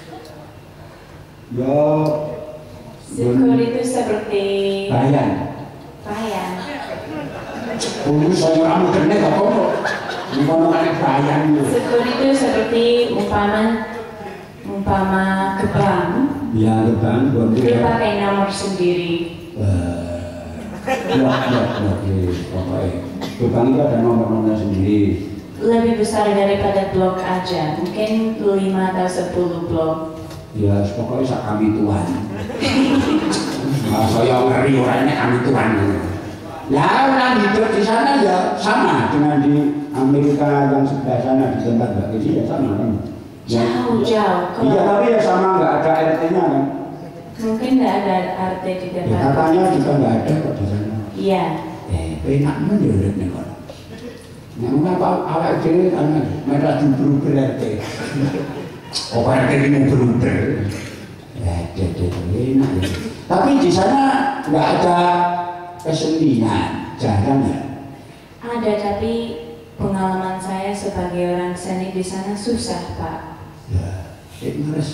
Ya, Zip code itu seperti bayan. bayan. Dulu saya kamu kena kok kamu, di mana ada bayan itu? Zip code itu seperti umpama umpama gerbang. Ya, gerbang, Itu gerbang. pakai nomor sendiri. Ya, ya, ya, pokoknya gerbang itu ada nomor-nomor sendiri. Lebih besar daripada blok aja, mungkin lima atau sepuluh blok. Ya, pokoknya sak kami Tuhan. Nah, saya ngeri orangnya kami Tuhan. Ya, orang hidup di sana ya sama dengan di Amerika yang sebelah sana di tempat Mbak Kesi ya sama kan? Ya, Jauh-jauh. iya, tapi ya sama nggak ada R T-nya kan? Mungkin nggak ada R T di Ya, depan. katanya juga nggak ada kok di sana. Iya. Eh, enak men ya urip ning kono. Nek ngapa awake dhewe kan merah diuber-uber R T. Oh, R T ini uber-uber. Ya, jadi enak ya. Tapi di sana nggak ada kesenian, jarang ya. Ada, tapi pengalaman saya sebagai orang seni di sana susah, Pak. Ya, kayak ngeres.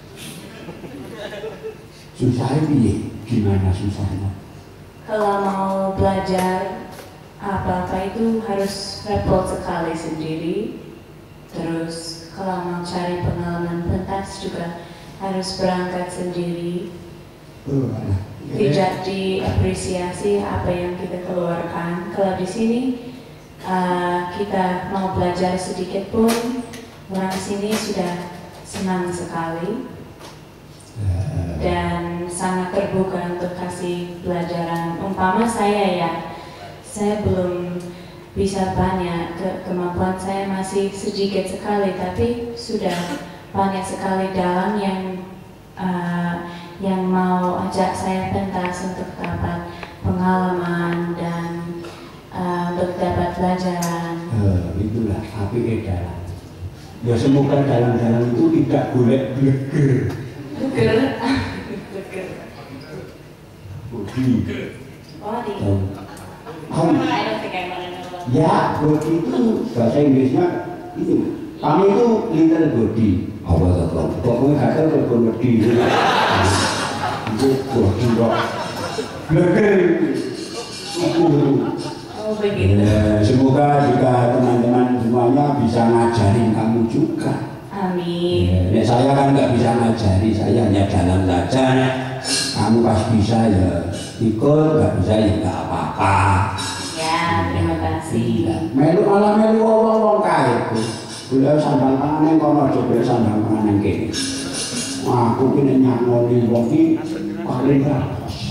Susah piye? Gimana susahnya? Kalau mau belajar apa-apa itu harus repot sekali sendiri. Terus kalau mau cari pengalaman pentas juga harus berangkat sendiri. Oh, alah. Tidak diapresiasi apa yang kita keluarkan. Kalau di sini uh, kita mau belajar sedikit pun orang sini sudah senang sekali dan sangat terbuka untuk kasih pelajaran. Umpama saya ya, saya belum bisa banyak, ke kemampuan saya masih sedikit sekali, tapi sudah banyak sekali dalam yang uh, yang mau ajak saya pentas untuk dapat pengalaman dan uh, untuk dapat pelajaran. Uh, itulah api dalam. Ya semoga dalam-dalam itu tidak boleh bleger. Bleger, bleger. Bodi. Body. Oh. I don't think I want to know. Ya, bodi itu bahasa Inggrisnya itu. Kami itu little body. Apa itu? Pokoknya kata itu body. Itu body kok. Bleger. Itu. Oh begitu. Ya, semoga juga teman-teman semuanya bisa ngajarin kamu juga. Amin. Ya, saya kan nggak bisa ngajari, saya hanya jalan saja. Kamu pas bisa ya ikut, nggak bisa ya nggak apa-apa. Ya, terima kasih. Melu malah melu wong-wong kae. Beliau sandang tangan yang kono aja, beliau sandang tangan yang kini. Wah, aku kini nyangoni wong ini paling gak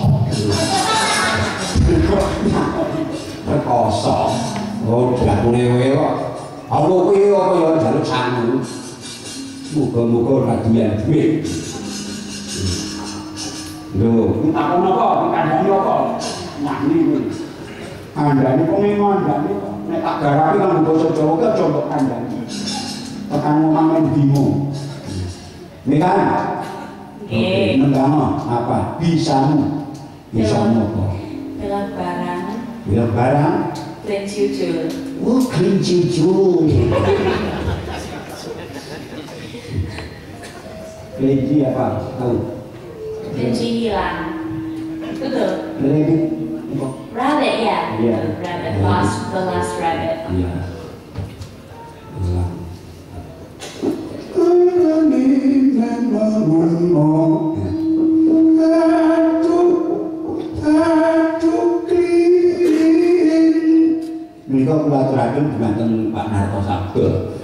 kosong. Oh, jelas punya kok. Aku kuwi apa ya jaluk sangu. Muga-muga radian duit. Lho, takon apa? Dikandani apa? Nyanyi kuwi. Andane kok ngene andane kok. nek tak garapi kan basa Jawa ki aja mbok kandhani. Tekan ngomong bingung. Nek kan? Nggih. Nenggama apa? Bisamu. Bisamu apa? Belok barang. Belok barang. Klen cucu. Oh, klen cucu. Kelinci apa? Tahu? Kelinci hilang. Betul. Kelinci. Rabbit ya. Iya. Rabbit. Lost the last rabbit. Iya. Hilang. Ini kok kulaturakan dengan Pak Narto Sabdo.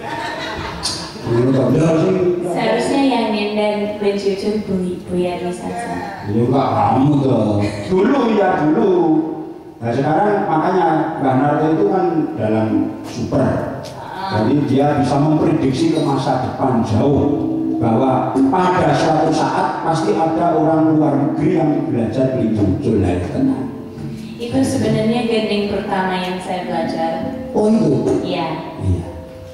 Seharusnya yang nyenden Klen cucu Buya Wisasa. Ya enggak kamu tuh. Dulu ya dulu. Nah sekarang makanya Mbak Narto itu kan dalam super. Jadi dia bisa memprediksi ke masa depan jauh bahwa pada suatu saat pasti ada orang luar negeri yang belajar Klincucul lah itu tenang. Itu sebenarnya gending pertama yang saya belajar. Oh itu? Iya. Iya.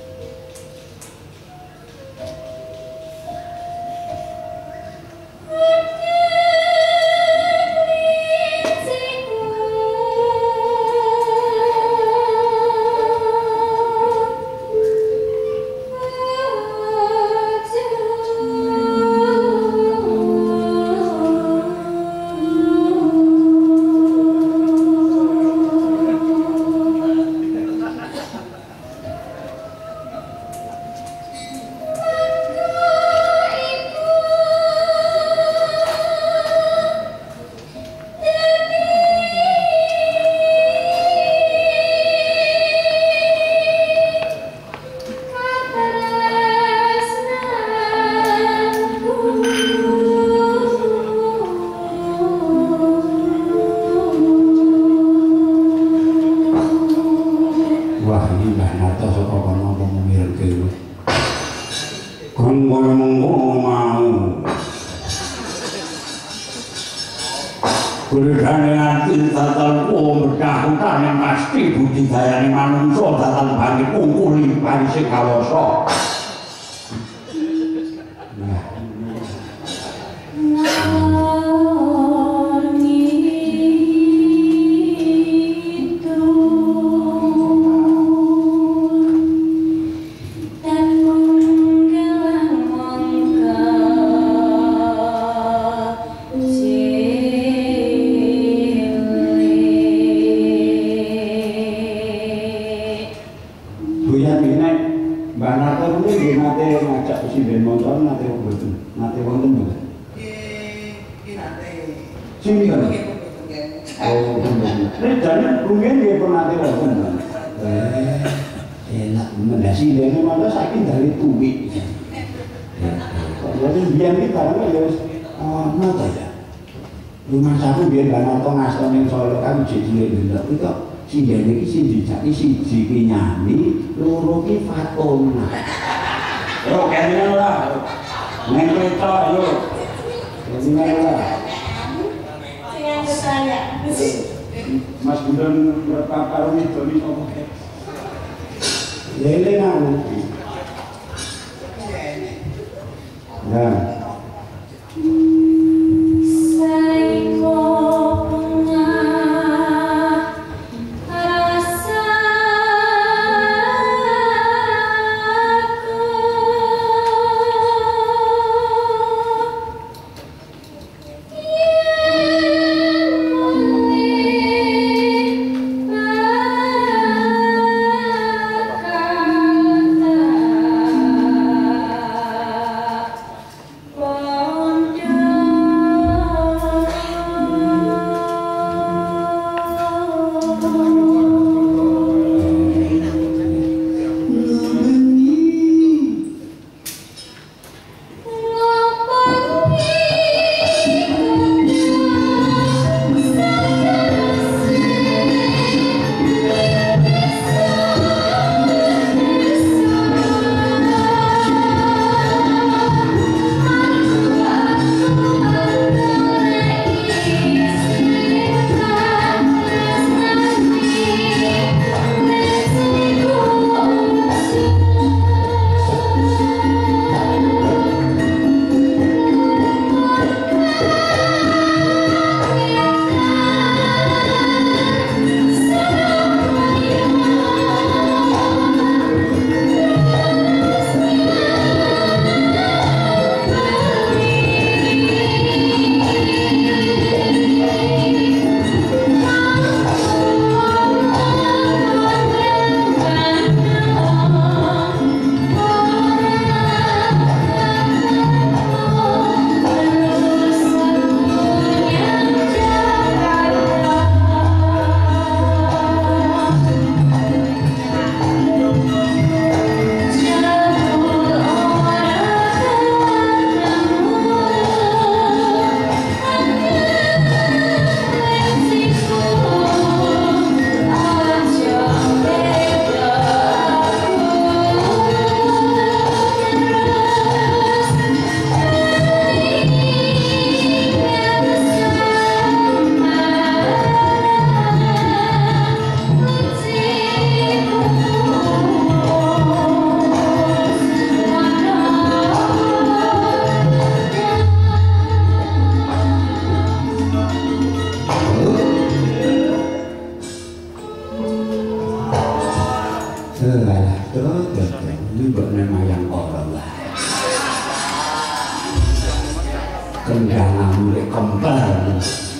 Bergane ati tatan wong berkahutan yang pasti budidayane manungsa tatan bangkit ungkuli parise kawasa. Rumah saku biar Mbak Narto ngasih yang Solo kan cilik dulu tapi kok si Dene ki sing dijaki siji ki nyanyi loro ki Fatona. Yo kene lah. Neng kereta yo. Kene lah. Sing saya. Mas Gundon berapa karo itu di sopo. Lele nang. Nah. ini buat memang yang orang lah. Kendangan mulai kembar.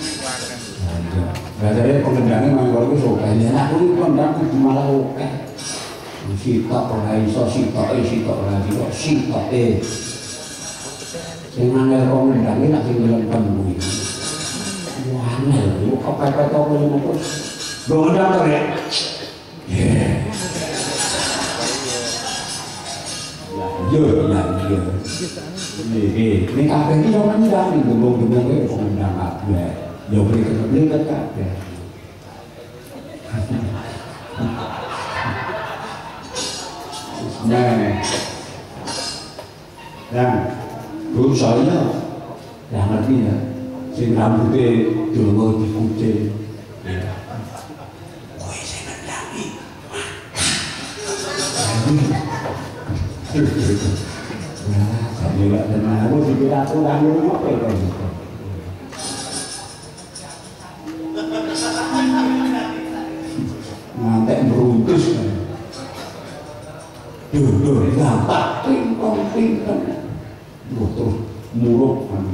Biasanya pengendangnya memang kalau itu suka. Aku ini kendang itu malah oke. Sitok ora iso, sitok e, sitok ora iso, sitok e. Sing angel pengendangnya nak sing ngelempem kuwi. Wah, lho, kok pepet kok ngono terus. Mbok ndang ya. Yo, ya, yo. Ini, ini kabeh iki ora ndang ngomong-ngomong e pengendang kabeh. Yo beri-beri kabeh. Nah, dan guru saya yang ngerti ya, si rambutnya dulu dikucing. Koi saya ngendangi, nah, saya nggak tenang. Aku dikira aku langsung apa ya gitu. Ngantek beruntus. Duh, duh, gampang, pingpong, pingpong. Duh, terus muruk kan.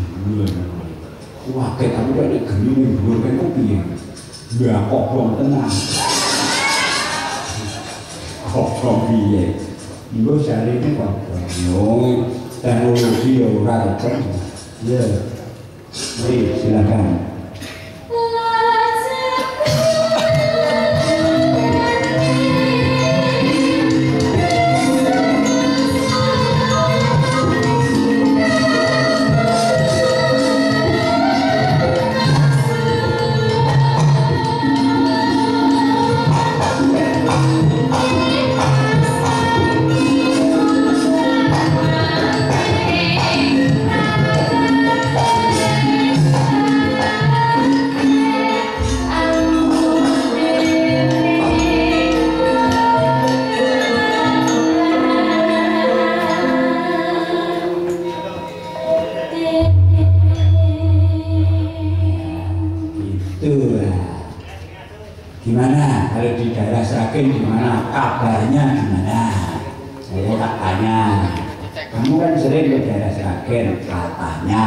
Wah, kayak aku ada gini nih, gue kayak kopi ya. Gak kokong tenang. Kokong biye. Ibu cari ini kokong. Yo, teknologi ya udah ada. Ya, mari silakan. Gimana kalau di daerah Sragen gimana kabarnya gimana? Saya tak tanya. Kamu kan sering ke daerah Sragen katanya.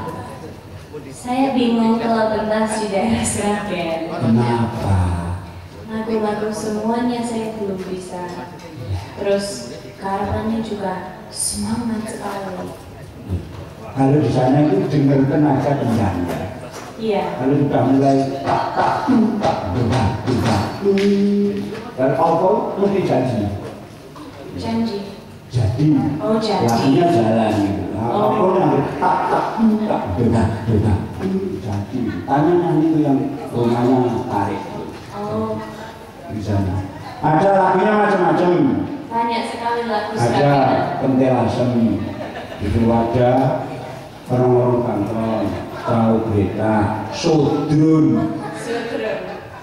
Saya bingung kalau pentas di daerah Sragen. Kenapa? Lagu-lagu semuanya saya belum bisa. Terus karapannya juga semangat sekali. Kalau di sana itu dengar tenaga kendangnya. Iya. Kalau sudah mulai tak tak tak tak tak dan apa mesti janji. Janji. Jadi. Oh janji. Lagunya jalan gitu. Oh. Apa yang tak tak tak tak tak jadi. Tanya yang itu yang rumahnya tarik. Oh. Di sana. Ada lagunya macam-macam. Banyak sekali lagu Ada Sragen. pentelasem. Itu ada orang-orang kantor. Tahu berita, sodrun, Sudrun.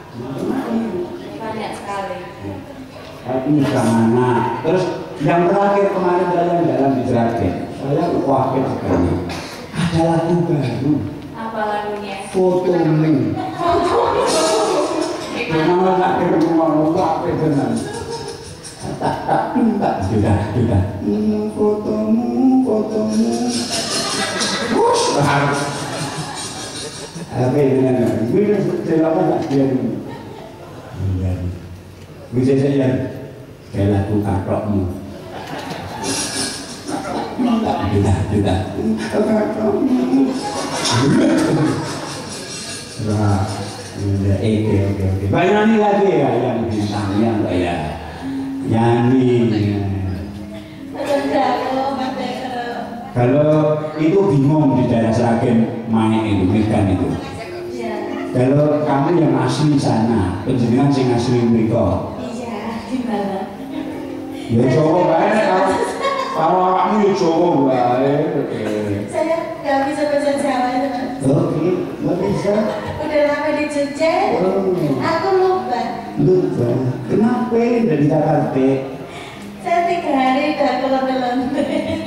Banyak sekali. tapi mana? Terus yang terakhir kemarin saya jalan di Sragen, saya khawatir sekali. Ada lagu baru. Apa lagunya? Fotomu. Kenapa tak kira mau apa benar? Tak tak tak sudah sudah. Fotomu, fotomu. Wush, harus. Apa ini? Ini siapa nak dia ni? Bisa saja. Kayak lagu kakakmu. Tidak, tidak. Kakakmu. Wah, oke, oke, oke. Banyak ni lagi ya yang bintangnya ya. Nyanyi. Kalau itu bingung di daerah Sragen main itu, Medan itu. Iya. Kalau kamu yang asli sana, penjenengan sing asli mereka. Iya, di mana? Ya Jawa bae kalau kalau kamu ya Jawa bae. Saya nggak bisa bahasa Jawa itu, Mas. Oke, nggak bisa. Udah lama di Jogja, Oh. aku lupa. Lupa. Kenapa dari Jakarta? Saya tiga hari udah ke Lonte-Lonte.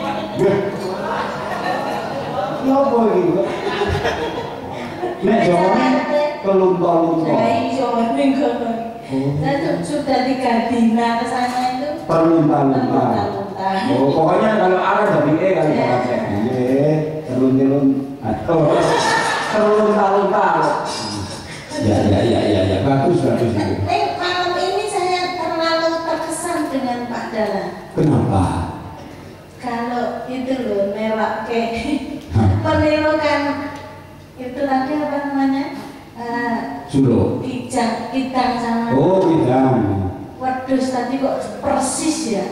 Ngopo iki? Nek Jawa kelumpa-lumpa. Saya Jawa minggu. Saya sudah tiga dina ke sana itu terlunta-lunta. Oh, pokoknya kalau A dari E kalau Ya. pakai E, terlun-terlun atau terlunta-lunta. Ya, ya, ya, ya, ya, bagus, bagus itu. Eh, malam ini saya terlalu terkesan dengan Pak Dahlan. Kenapa? Kalau itu loh, mewah ke Hah? menirukan itu tadi apa namanya? Eh, Sulo. Kijang, Kitang sama Oh, bidang. wedus tadi kok persis ya.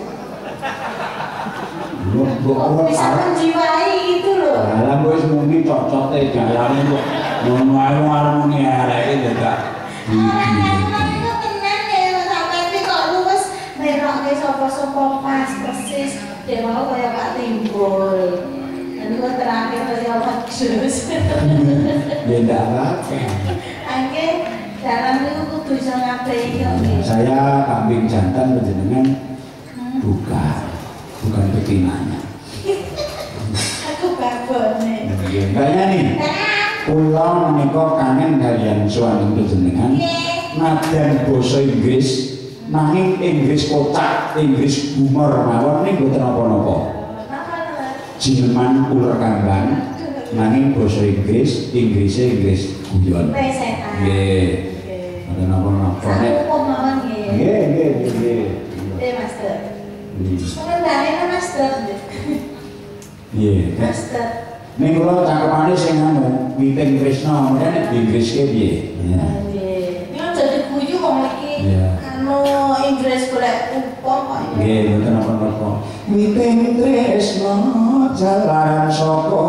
Lu Kok bisa menjiwai itu loh. dalam wis muni cocok-cocote gayane kok ngono ae warmune arek iki dadak. Orang emang itu tenan ya, sampai kok luwes merokke sapa-sapa pas persis. Dia mau kayak Pak Timbul. Dan gua terakhir kaya wedus. Ya ndak apa-apa. Angke dalam itu kudu iso ngabehi kok. Saya kambing jantan panjenengan bukan bukan betinanya. Aku babone. Kayaknya nih, kula menika kangen kalian suami panjenengan. Nadyan basa Inggris, nanging Inggris kocak, Inggris humor mawon ning mboten napa-napa. Napa lho? Jineman uler kambang, nanging basa Inggris, Inggrisnya Inggris guyon. Pesetan. Nggih. Mboten napa-napa. Nek Aku mawon nggih. nggih, nggih, nggih. Eh, Master. Nggih. Pengendalian kan Master. Nggih. Master. Ning kula cakepane sing anu, Witing Krisna, mrene nek di Inggris ki piye? Ya. Nggih. Ini jadi guyu wong iki. Iya. Anu Inggris golek upah kok. Nggih, mboten napa-napa. Witing Krisna jalaran saka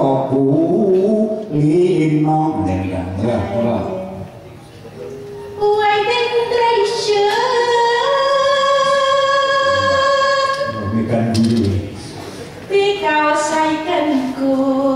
kulino. Ngene kan. Ya, kula. Waiting treasure. Mikan dulu. Because I can go.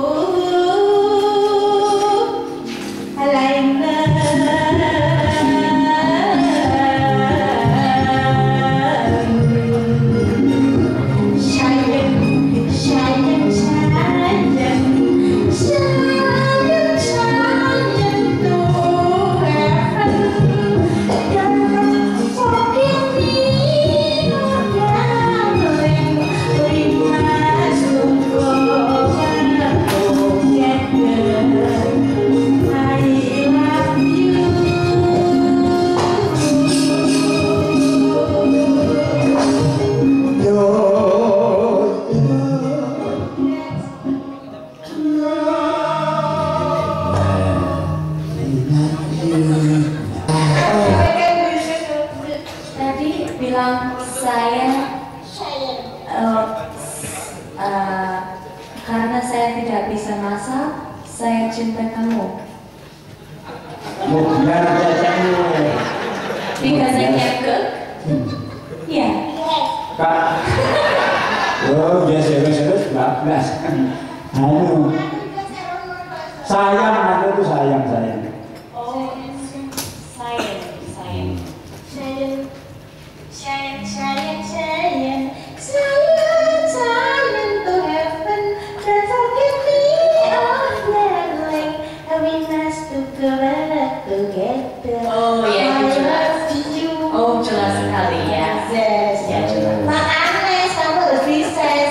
Tadi bilang saya eh, eh, karena saya tidak bisa masak, saya cinta kamu. Mau biar jajanmu. Because I can cook. Ya. Kak. Oh, biasa biasa bablas. Anu. Sayang aku tuh sayang sayang. Oh, sayang, sayang. Sayang, sayang, sayang, sayang, sayang, sayang to heaven. Don't forget me, oh darling. How we nice to go back together. Oh, ya, itu I jelas. love you. Oh, jelas sekali ya. Yes. Ya, jelas. Mak Anes, kamu harus Pisces.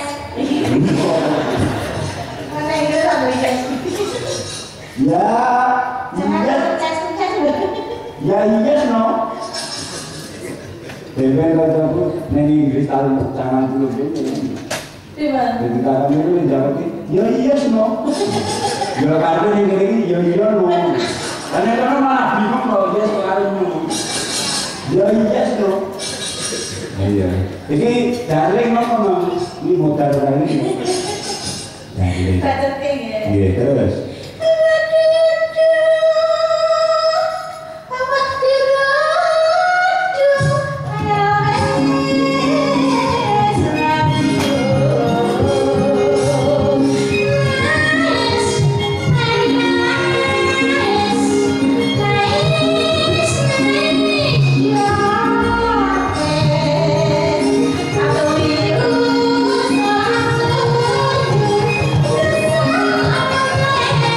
Mana itu kamu Pisces? Ya, Jangan iya, kucas-kucas loh. ya iya no. Dewen kataku neng Inggris tahun jangan dulu dulu. Di mana? Jadi kakak itu yang jawab ya iya no. Bila kado nih ini ya iya no. Karena kalau malah bingung kalau dia sekali no. Ya iya no. Iya. Ini darling no no. Ini modal kali ini. Darling. Budgeting ya. Iya terus. Aku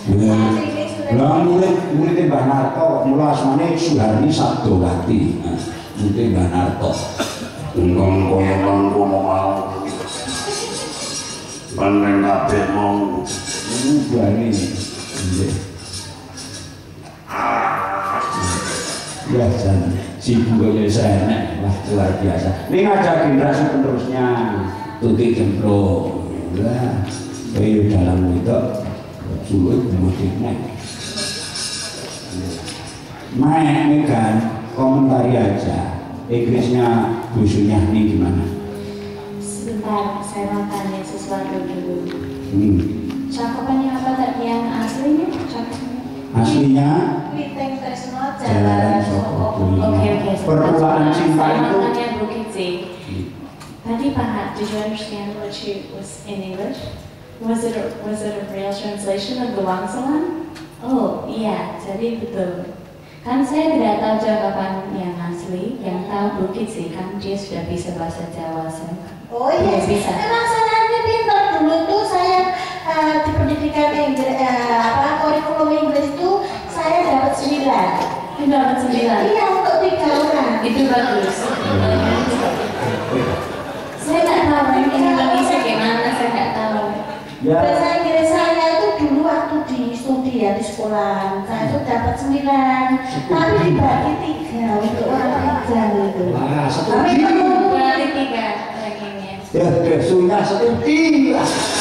Lah murid murid Mbah Narto mula asmane Suharni Sabdowati. Murid Mbah Narto. Engkong kono mangko mau. Paneng kabeh mau. Suharni. Nggih. Ya jan sibuk kaya saya wah luar biasa. Ini ngajak generasi penerusnya Tuti Cempro. Lah, kayu dalam itu sulit kemudian. Main nih kan, komentari aja. Inggrisnya Bu Sunyani gimana? Sebentar, saya mau tanya sesuatu dulu. Hmm. Cakupannya apa tadi yang aslinya? Cakupannya? Aslinya Witing Tresno Jalan Jalan Soko. Oke oke. Permulaan cinta Saya itu. mau tanya Bukit sih. Tadi Pak, did you understand what she was in English? Was it a, was it a real translation of the Wangsalan? Oh iya, jadi betul. Kan saya tidak tahu jawaban yang asli, yang tahu Bukit sih kan dia sudah bisa bahasa Jawa saya. Oh iya, bisa. memang saya nanti pintar dulu tuh saya uh, di pendidikan Inggris, uh, apa kurikulum Inggris itu saya dapat sembilan. Itu dapat sembilan. Iya untuk tiga orang. Itu bagus. Saya nggak tahu yang Indonesia gimana, saya nggak tahu. ya Bahasa Inggris saya itu dulu waktu di studi ya di sekolah saya itu dapat sembilan, tapi dibagi tiga untuk orang tiga gitu. wah Tapi setuju. itu Berarti tiga rankingnya. Ya desunya setuju.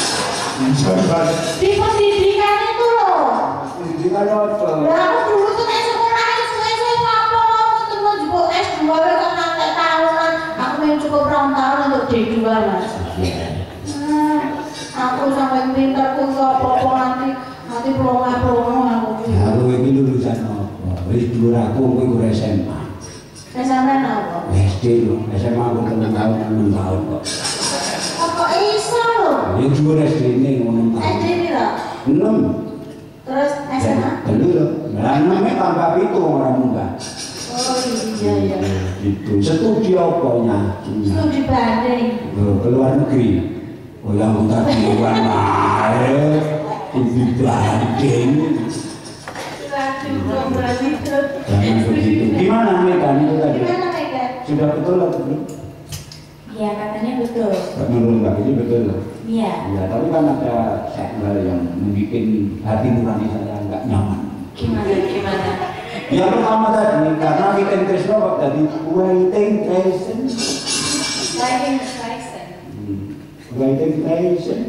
di pendidikan itu loh. Pendidikan apa? Lah aku dulu tuh naik sekolah S dua S dua apa aku tuh mau juga S dua kok nggak tahunan. Aku main cukup rong tahun untuk D dua mas. Nah, aku sampai pintar pun nggak apa-apa nanti nanti pelonga-pelonga aku. Aku ini lulusan apa? Wis dhuwur aku kowe gur S M A. Kesampean apa? S D lho, S M A aku telung tahun enam tahun kok. Apa iso lho? Ya dhuwur S D ini enam S D tahun. piro? enam. Terus S M A? Telu lho. Lah enam e tambah pitu ora munggah. Oh iya iya. Gitu. Studi apa nya? Studi banding. Loh, ke luar negeri. Oh yang utak diwan ae. Studi banding. Waduh, dong berarti itu. Jangan begitu. Gimana Megan itu tadi? Gimana Megan? Sudah betul atau belum? Ya katanya betul. Menurut Mbak ini betul. Iya. Ya, tapi kan ada segmen yang membuat hati nurani saya nggak nyaman. Gimana gimana? Yang pertama tadi, karena kita Tresno kok tadi waiting Tresno. Writing Tyson. Waiting Tresno.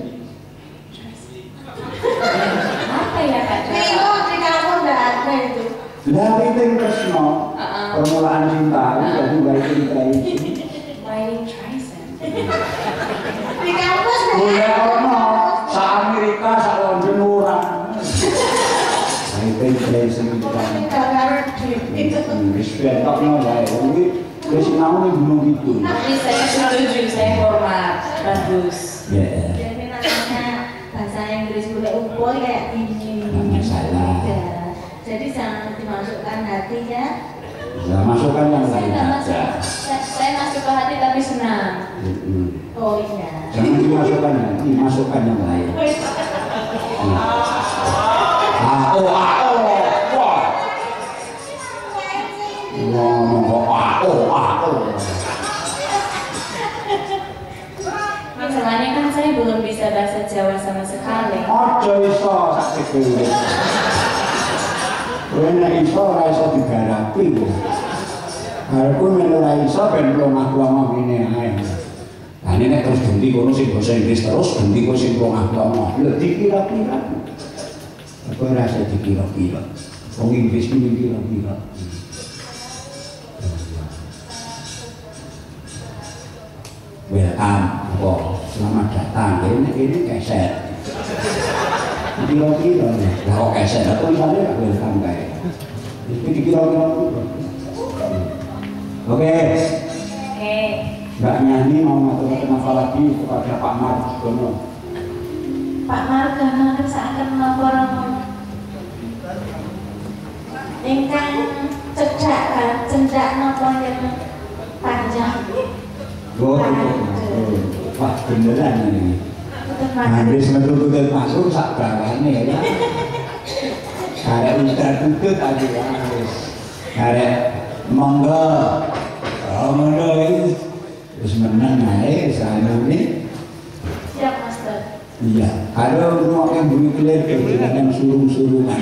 Apa ya Kak? Milo di kamu nggak ada itu. Lah waiting Tresno. Uh-uh. Permulaan cinta itu jadi waiting Tresno. Writing Tyson. Di kampus Boleh ono, sa Amerika, sa London orang. Waiting Tresno itu kan. Wis bentok no wae. Wong iki wis sinau ning Gunung Kidul. Tapi saya setuju, saya hormat. Bagus. Ya. Jadi namanya bahasa Inggris boleh umpul kayak gini. Nggak masalah. Ya. Jadi jangan dimasukkan hatinya. Ya masukkan yang Saya lain nggak masuk. aja. Saya, saya masuk ke hati tapi senang. Mm-mm. Oh iya. Jangan dimasukkan hati, masukkan yang lain. Aku, aku, wah. Ngomong kok aku, aku. Masalahnya kan saya belum bisa bahasa Jawa sama sekali. Ojo iso sak dhewe. Kowe nek iso ora iso digarapi. Aku men ora iso ben belum aku ngomong ngene ae. Lah nek terus ganti kono sing basa Inggris terus ganti kono sing belum aku ngomong. Lho dikira-kira. Apa ora iso dikira-kira. Wong Inggris iki dikira-kira. Welcome, kok selamat datang. Ini ini keset. Kira-kira, lah kok keset? Aku misalnya nggak welcome kayak. Ini kira-kira. Oke, Oke. Mbak Nyani mau ngatur-ngatur apa lagi kepada Pak Margono? Pak Margono kesaken lapor ingkang cedak kan cedak napa yen panjang. Oh, Pak beneran ini. Betul Pak. Habis metu-metu masuk sak barane ya. karek udah-udah tadi wis. Karek monggo. Oh, monggo iki wis meneng ae sanune. Siap, Master. Iya, kalau rumah yang bunyi kelir dengan surung-surungan.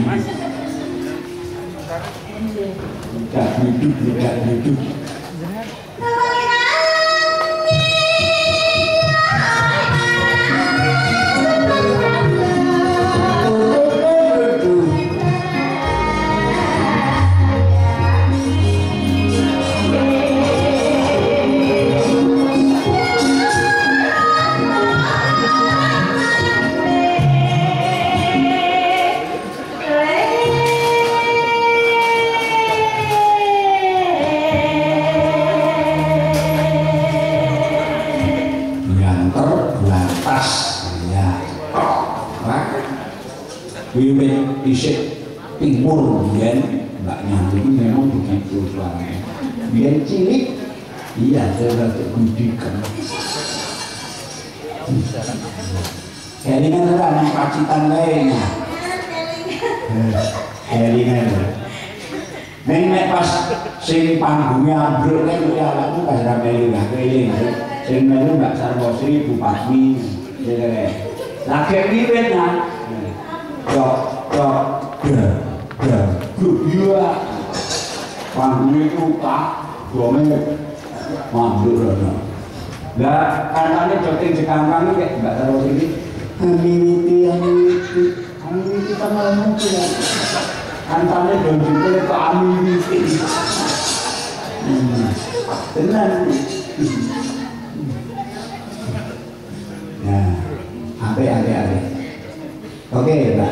Tidak hidup, tidak hidup. Wiwit isik timur biyen Mbak Nyanyi ini memang begitu suaranya. Biyen cilik, iya saya rasa gudikan. Kelingan ora nang pacitan lain. Kelingan. Neng nek pas sing panggungnya ambruk kan ya awakmu pas ra melu gak keling. Sing melu Mbak Sarwasri Bupati. Lagi wiwit nah. Cok, cok, dah, dah, iya. Panggungnya itu tak, gomel, mandur lah. Lah, karena joting Cekangkang ini kayak Mbak Taruh ini, Aminiti, Aminiti, Aminiti sama mungkin ya. Antara dong juga itu Aminiti. Tenang. Nah, ade, ade, ade. Oke, Mbak.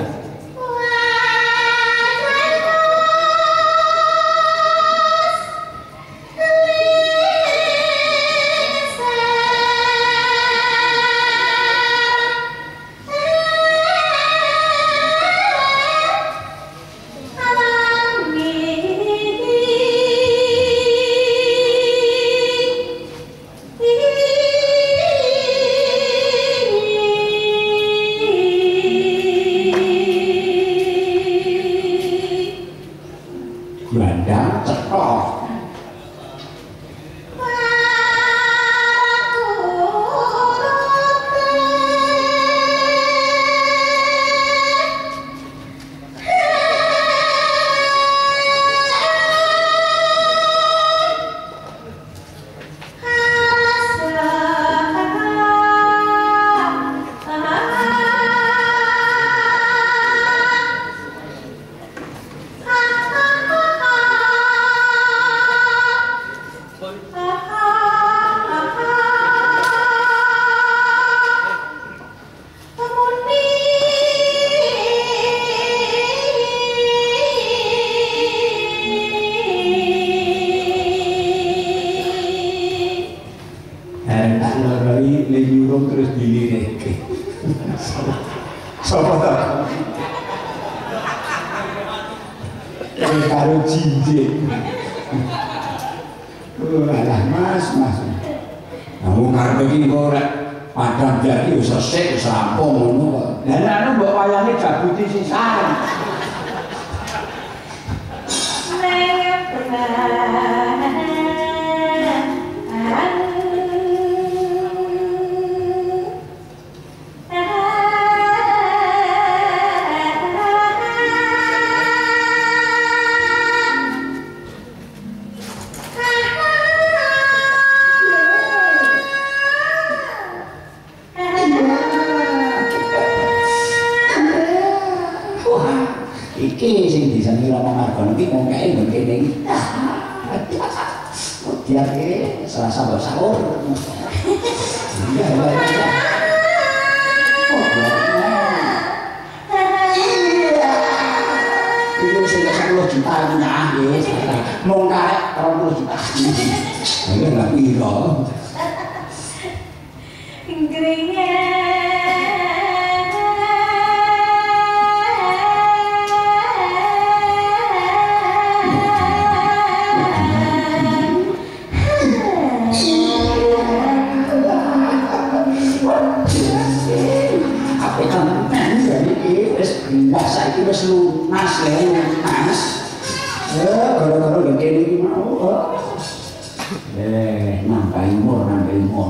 Wis enggak saiki wis lunas ya lunas. Eh gara-gara gak kene iki mau. Eh nambah umur nambah umur.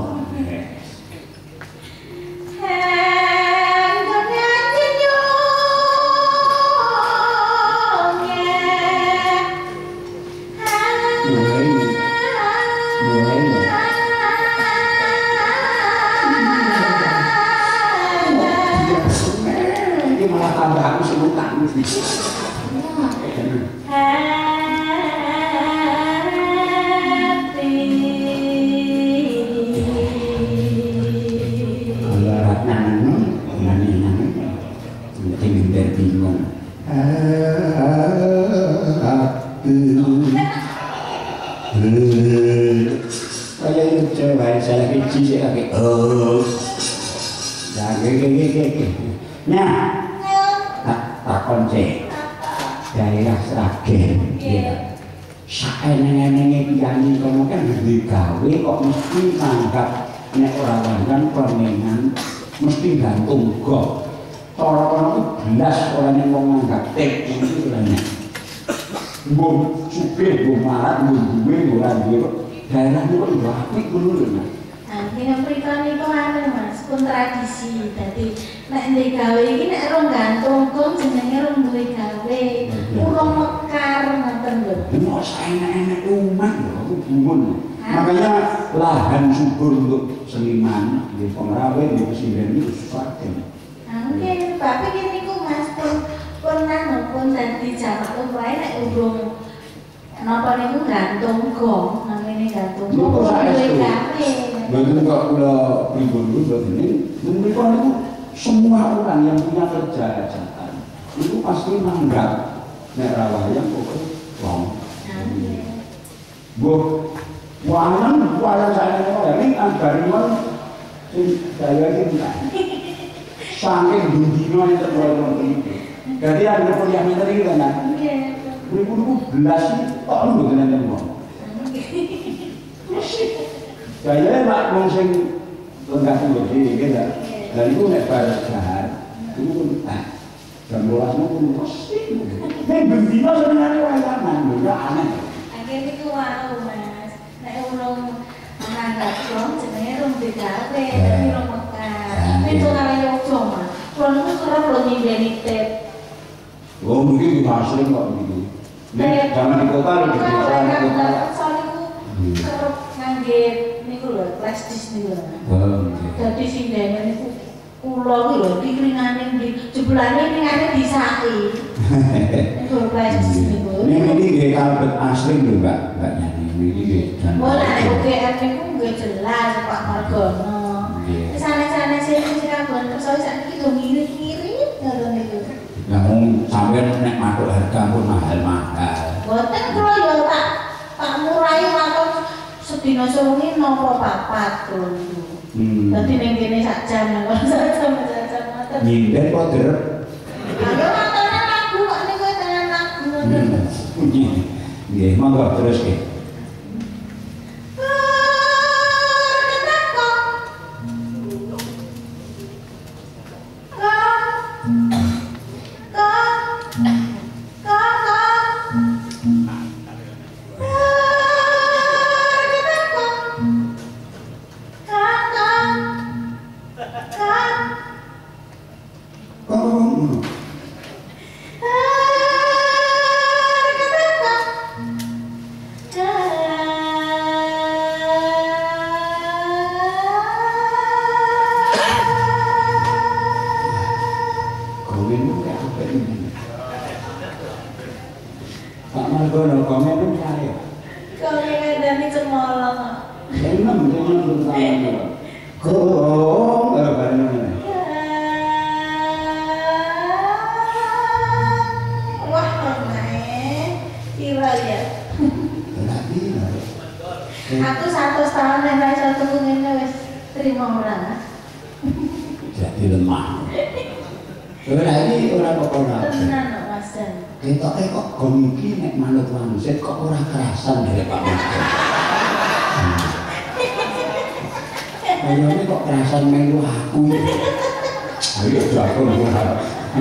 daerah Sragen saeneng-enenge piyanyi kono kan digawe kok mesti nanggap nek ora wayang permainan mesti gantung gok cara kono belas ora nek wong nanggap tek iki lho nek mbok supir mbok marat mbok duwe ora duwe daerah niku kok apik ngono lho Mas. Dina prita niku anu Mas, pun tradisi. Dadi nek ndek gawe iki nek rong gantung gong jenenge rong duwe gawe. Urung mekar ngoten lho. Ono saenek-enek umat lho, bumun. Makanya lahan subur untuk seniman, di pengrawe, di pesisir itu Sragen. Mungkin tapi kene niku Mas pun pun nang pun dadi jamak wae nek urung napa niku gantung gong, namanya gantung gong duwe gawe. Betul kok kula pripun niku ini, menika niku semua orang yang punya kerjaan itu pasti nanggap nek ra wayang kok wong. Bu, wayang wayang saya wayang ning anggaripun sing daya iki enggak. Saking bundino nek wonten iki. Dadi ana kuliah meter iki kan. Nggih. Pripun niku belas tok lho tenan wong. Kaya mak wong sing lenggah kulo iki nggih ta. Lah niku nek bar jahat niku tak jam dua belas niku mesti. Nek bendina senengane wayangan lho ya aneh. Akhir niku wau Mas. Nek urung nanggap wong jenenge rong digawe tapi rong mekar. Nek ora yo ojo Mas. Kulo niku ora perlu nyindeni tip. Oh mungkin asli kok niku. Nek zaman di kota lho di desa kota. Soalnya niku kerep ngangge niku lho flash disk niku lho. Oh. Dadi sing dene niku kula iki lho dikringane di jebulane ning disaki. Niku flash disk niku. Ini iki nggih kalebet asli lho Mbak, Mbak Nyani. Niki nggih jan. Ora nek U G M niku nggih jelas Pak Margono. Sana-sana sing sing kabon kersa sakniki do ngirit-ngirit ngono niku. Lah wong sampeyan nek matuk harga pun mahal-mahal. Boten kula ya tak tak murai matur sedina sewengi napa papat kula niku. Hmm. Dadi ning kene sak jam nang sak jam sak jam ngoten. Nyinden kok derep. Ayo matane lagu kok niku tenan lagu ngoten. Nggih, monggo terus nggih. Aku satu tahun yang saya satu ini wes terima orang. Jadi lemah. Ora iki ora apa-apa. Tenan kok Mas. Ketoke kok gomiki nek manut wangsit kok ora kerasan dari Pak Mas. Ayo kok kerasan melu aku. Ayo jago ora.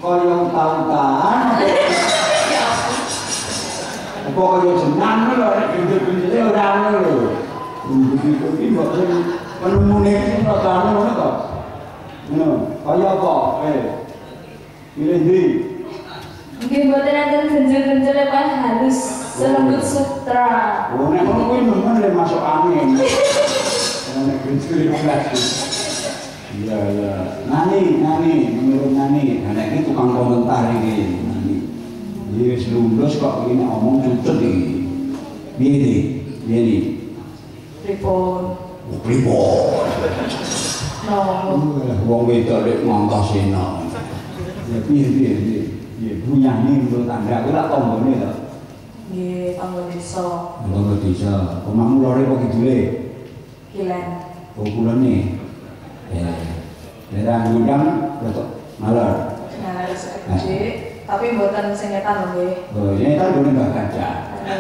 kaya utang-utangan. Apa kaya jenang lho nek gendel-gendele ora ngono lho. Iki kok sing penemune iki rada ngono kok. Ngono, kaya apa? Eh. Pilih ndi? Mungkin buatan nanti genjel-genjel apa halus selembut sutra. Oh, nek ngono kuwi nemen le masuk angin. Nek genjel lagi. Iya, iya. Nani, nani, menurut nani. Nah, ini tukang komentar ini. Nani. Dia selulus kok ini omong cucut ini. Biar ini, biar ini. Pripon. Oh, pripon. No. Wong wedok lek ngontosin no. Ya biar, biar, biar. Ya, punya ini menurut anda. Aku tak tombone lho. Nggih, tangga desa. Tangga desa. Omahmu lore kok kidule? Kilen. Oh, kulone. Ya, daerah gudang, betul, malar. Nah, segede, tapi buatan sengetan loh, nggih. Oh, ini kan boleh Mbak Kaca.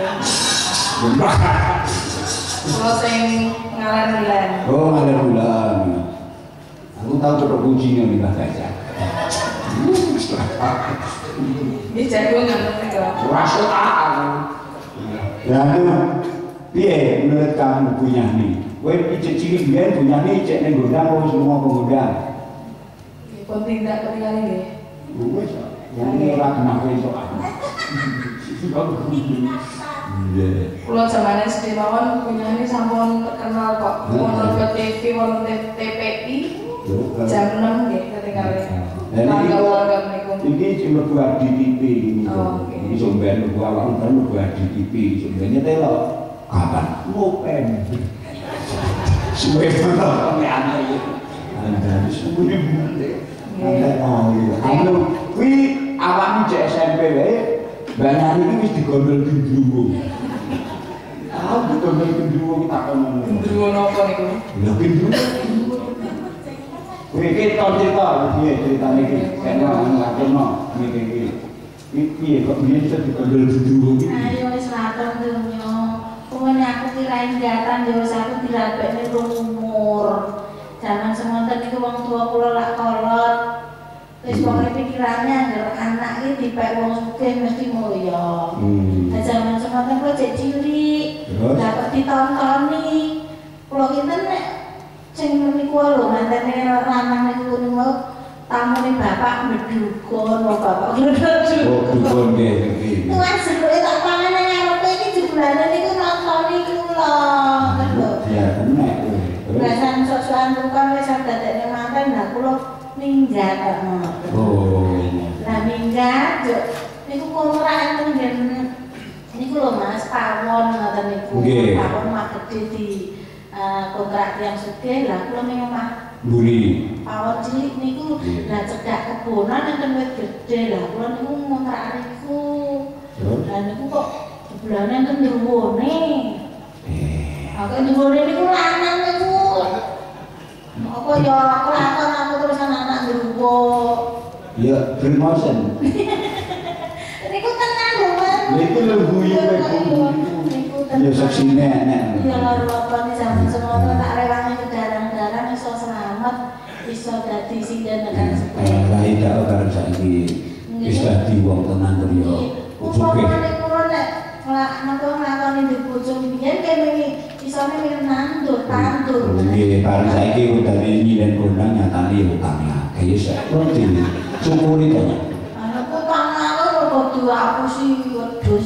Kalau sing ngalar bulan. Oh, ngalar bulan. Aku tahu kodok kuncinya nih Mbak Kaca. Ini jago nggak ngerti kalau. Rasuk aku. Ya, piye menurut kamu punya nih? Kowe ijek cilik biyen bunyane ijek ning gondang apa semua pengundang? Pun tindak ketinggalan nggih. Wis, yang ini ora kenapa iso. Iya. Kulo zamane S D mawon punyane sampun terkenal kok. Wonten ke T V, wonten T P I. Jam enam nggih ketinggalan. Warga-warga mriku. Iki sing mlebu di T V iki. Iki somben mlebu awak kan mlebu di T V. Sombennya telok. Kapan? Ngopen. Suwe banget aneh iki. Anda suwe banget. Anda tahu. Anu kuwi awakmu cek S M P wae banyak iki wis digondol gendruwo. Ah, digondol gendruwo ki tak ono. Gendruwo napa niku? Lha gendruwo. Kuwi iki ton cerita piye ceritane iki? Kena nglakono iki iki. Iki piye kok biyen iso digondol gendruwo iki? Ayo wis lakon donya. Pokoknya aku kirain datang ya wis aku dirabekne umur. Jangan semonten iku wong tua kula lak kolot. Wis pokoke pikirannya anggar anak iki dipek wong sugih mesti mulya. Hmm. Lah jaman semonten kula cek cilik. Lah kok ditontoni. Kula kinten nek sing niku lho mantene lanang niku niku tamune bapak medhugon, wong bapak medhugon. Oh, dukun nggih. Tuan seruke tak pangan nang ngarepe iki jebulane niku nonton iku lho. Ya, enak. Biasan sok-sokan tukang wis dadekne manten nah kula minggat kok. Oh. Lah minggat yo niku kontrak enten niku lho Mas pawon ngoten niku. Pawon mah gedhe di kontrak yang sugih lah kula ning omah Buri. Pawon cilik niku lah cedak kebonan enten wit gedhe lah kula niku ngontrak niku. Lah niku kok jebulane enten nduwone. Eh. Aku nduwone niku lanang niku. Apa ya kelakon aku terus anak nduwo. Ya, promotion. Niku tenan lho, Mas. Niku lho guyu niku. Ya saksine enak. Ya lho apa zaman semono tak rewangi kedarang-darang iso selamat, iso dadi sinden tekan sepuluh. Lah tidak bareng saiki. Wis dadi wong tenan to yo. Sugih. Kulo nek napa nglakoni di bojo biyen kene isone mirip nandur, tandur. Nggih, bareng saiki udah nyilen kondang nyatane utang akeh ya sak roti. Syukuri to. Anakku tangan kok dua aku sih wedhus.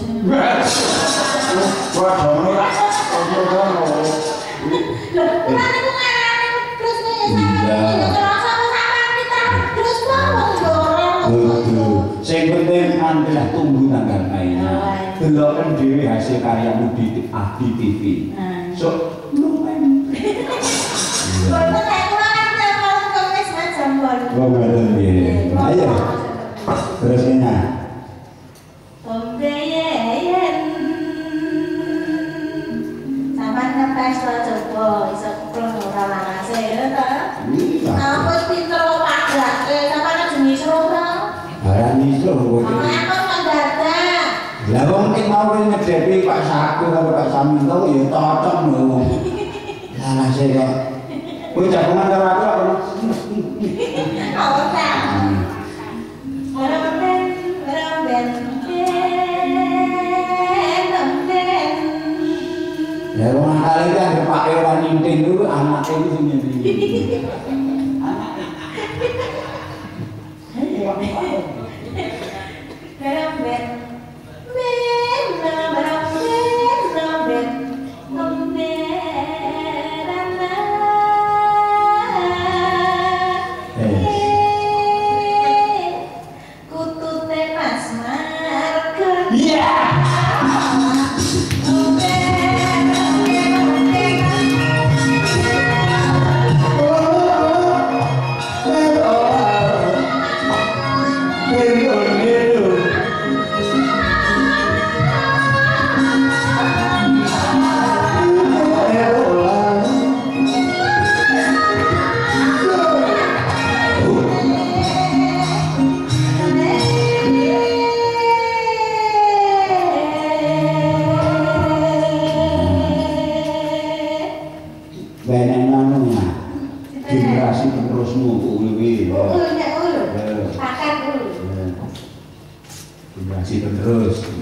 Wah, ngono lah. Ngono. Lah niku ngarani wedhus kaya sampeyan. Terasa sama kita wedhus mawon dorong. Sing penting adalah tunggu tanggal mainnya. Deloken dhewe hasil karyamu di Adi T V. So, lumayan. Boten nek kula kan telepon kemis Mas jambon. Oh, ngoten nggih. Ayo. Terus kena. Ombeyen. Sampeyan ngetes to coba iso kulo ora langase ya ta. Aku pinter kok padrake sampeyan jenis ora. Barang iso kok. Aku mendadak. Lah wong iki mau ngedepi Pak Saku karo Pak Saminto ya cocok lho. Lah nase kok. Kowe jagungan karo aku apa? Ora. Ora awake ora ninting niku anake iki sing nyendi. Barang ben, ben, barang ben, barang ben, nomberana. Kutute Mas Marga. Iya. Generasi penerusmu kuwi. Ulu nek ulu. Pakan ulu. Generasi penerus.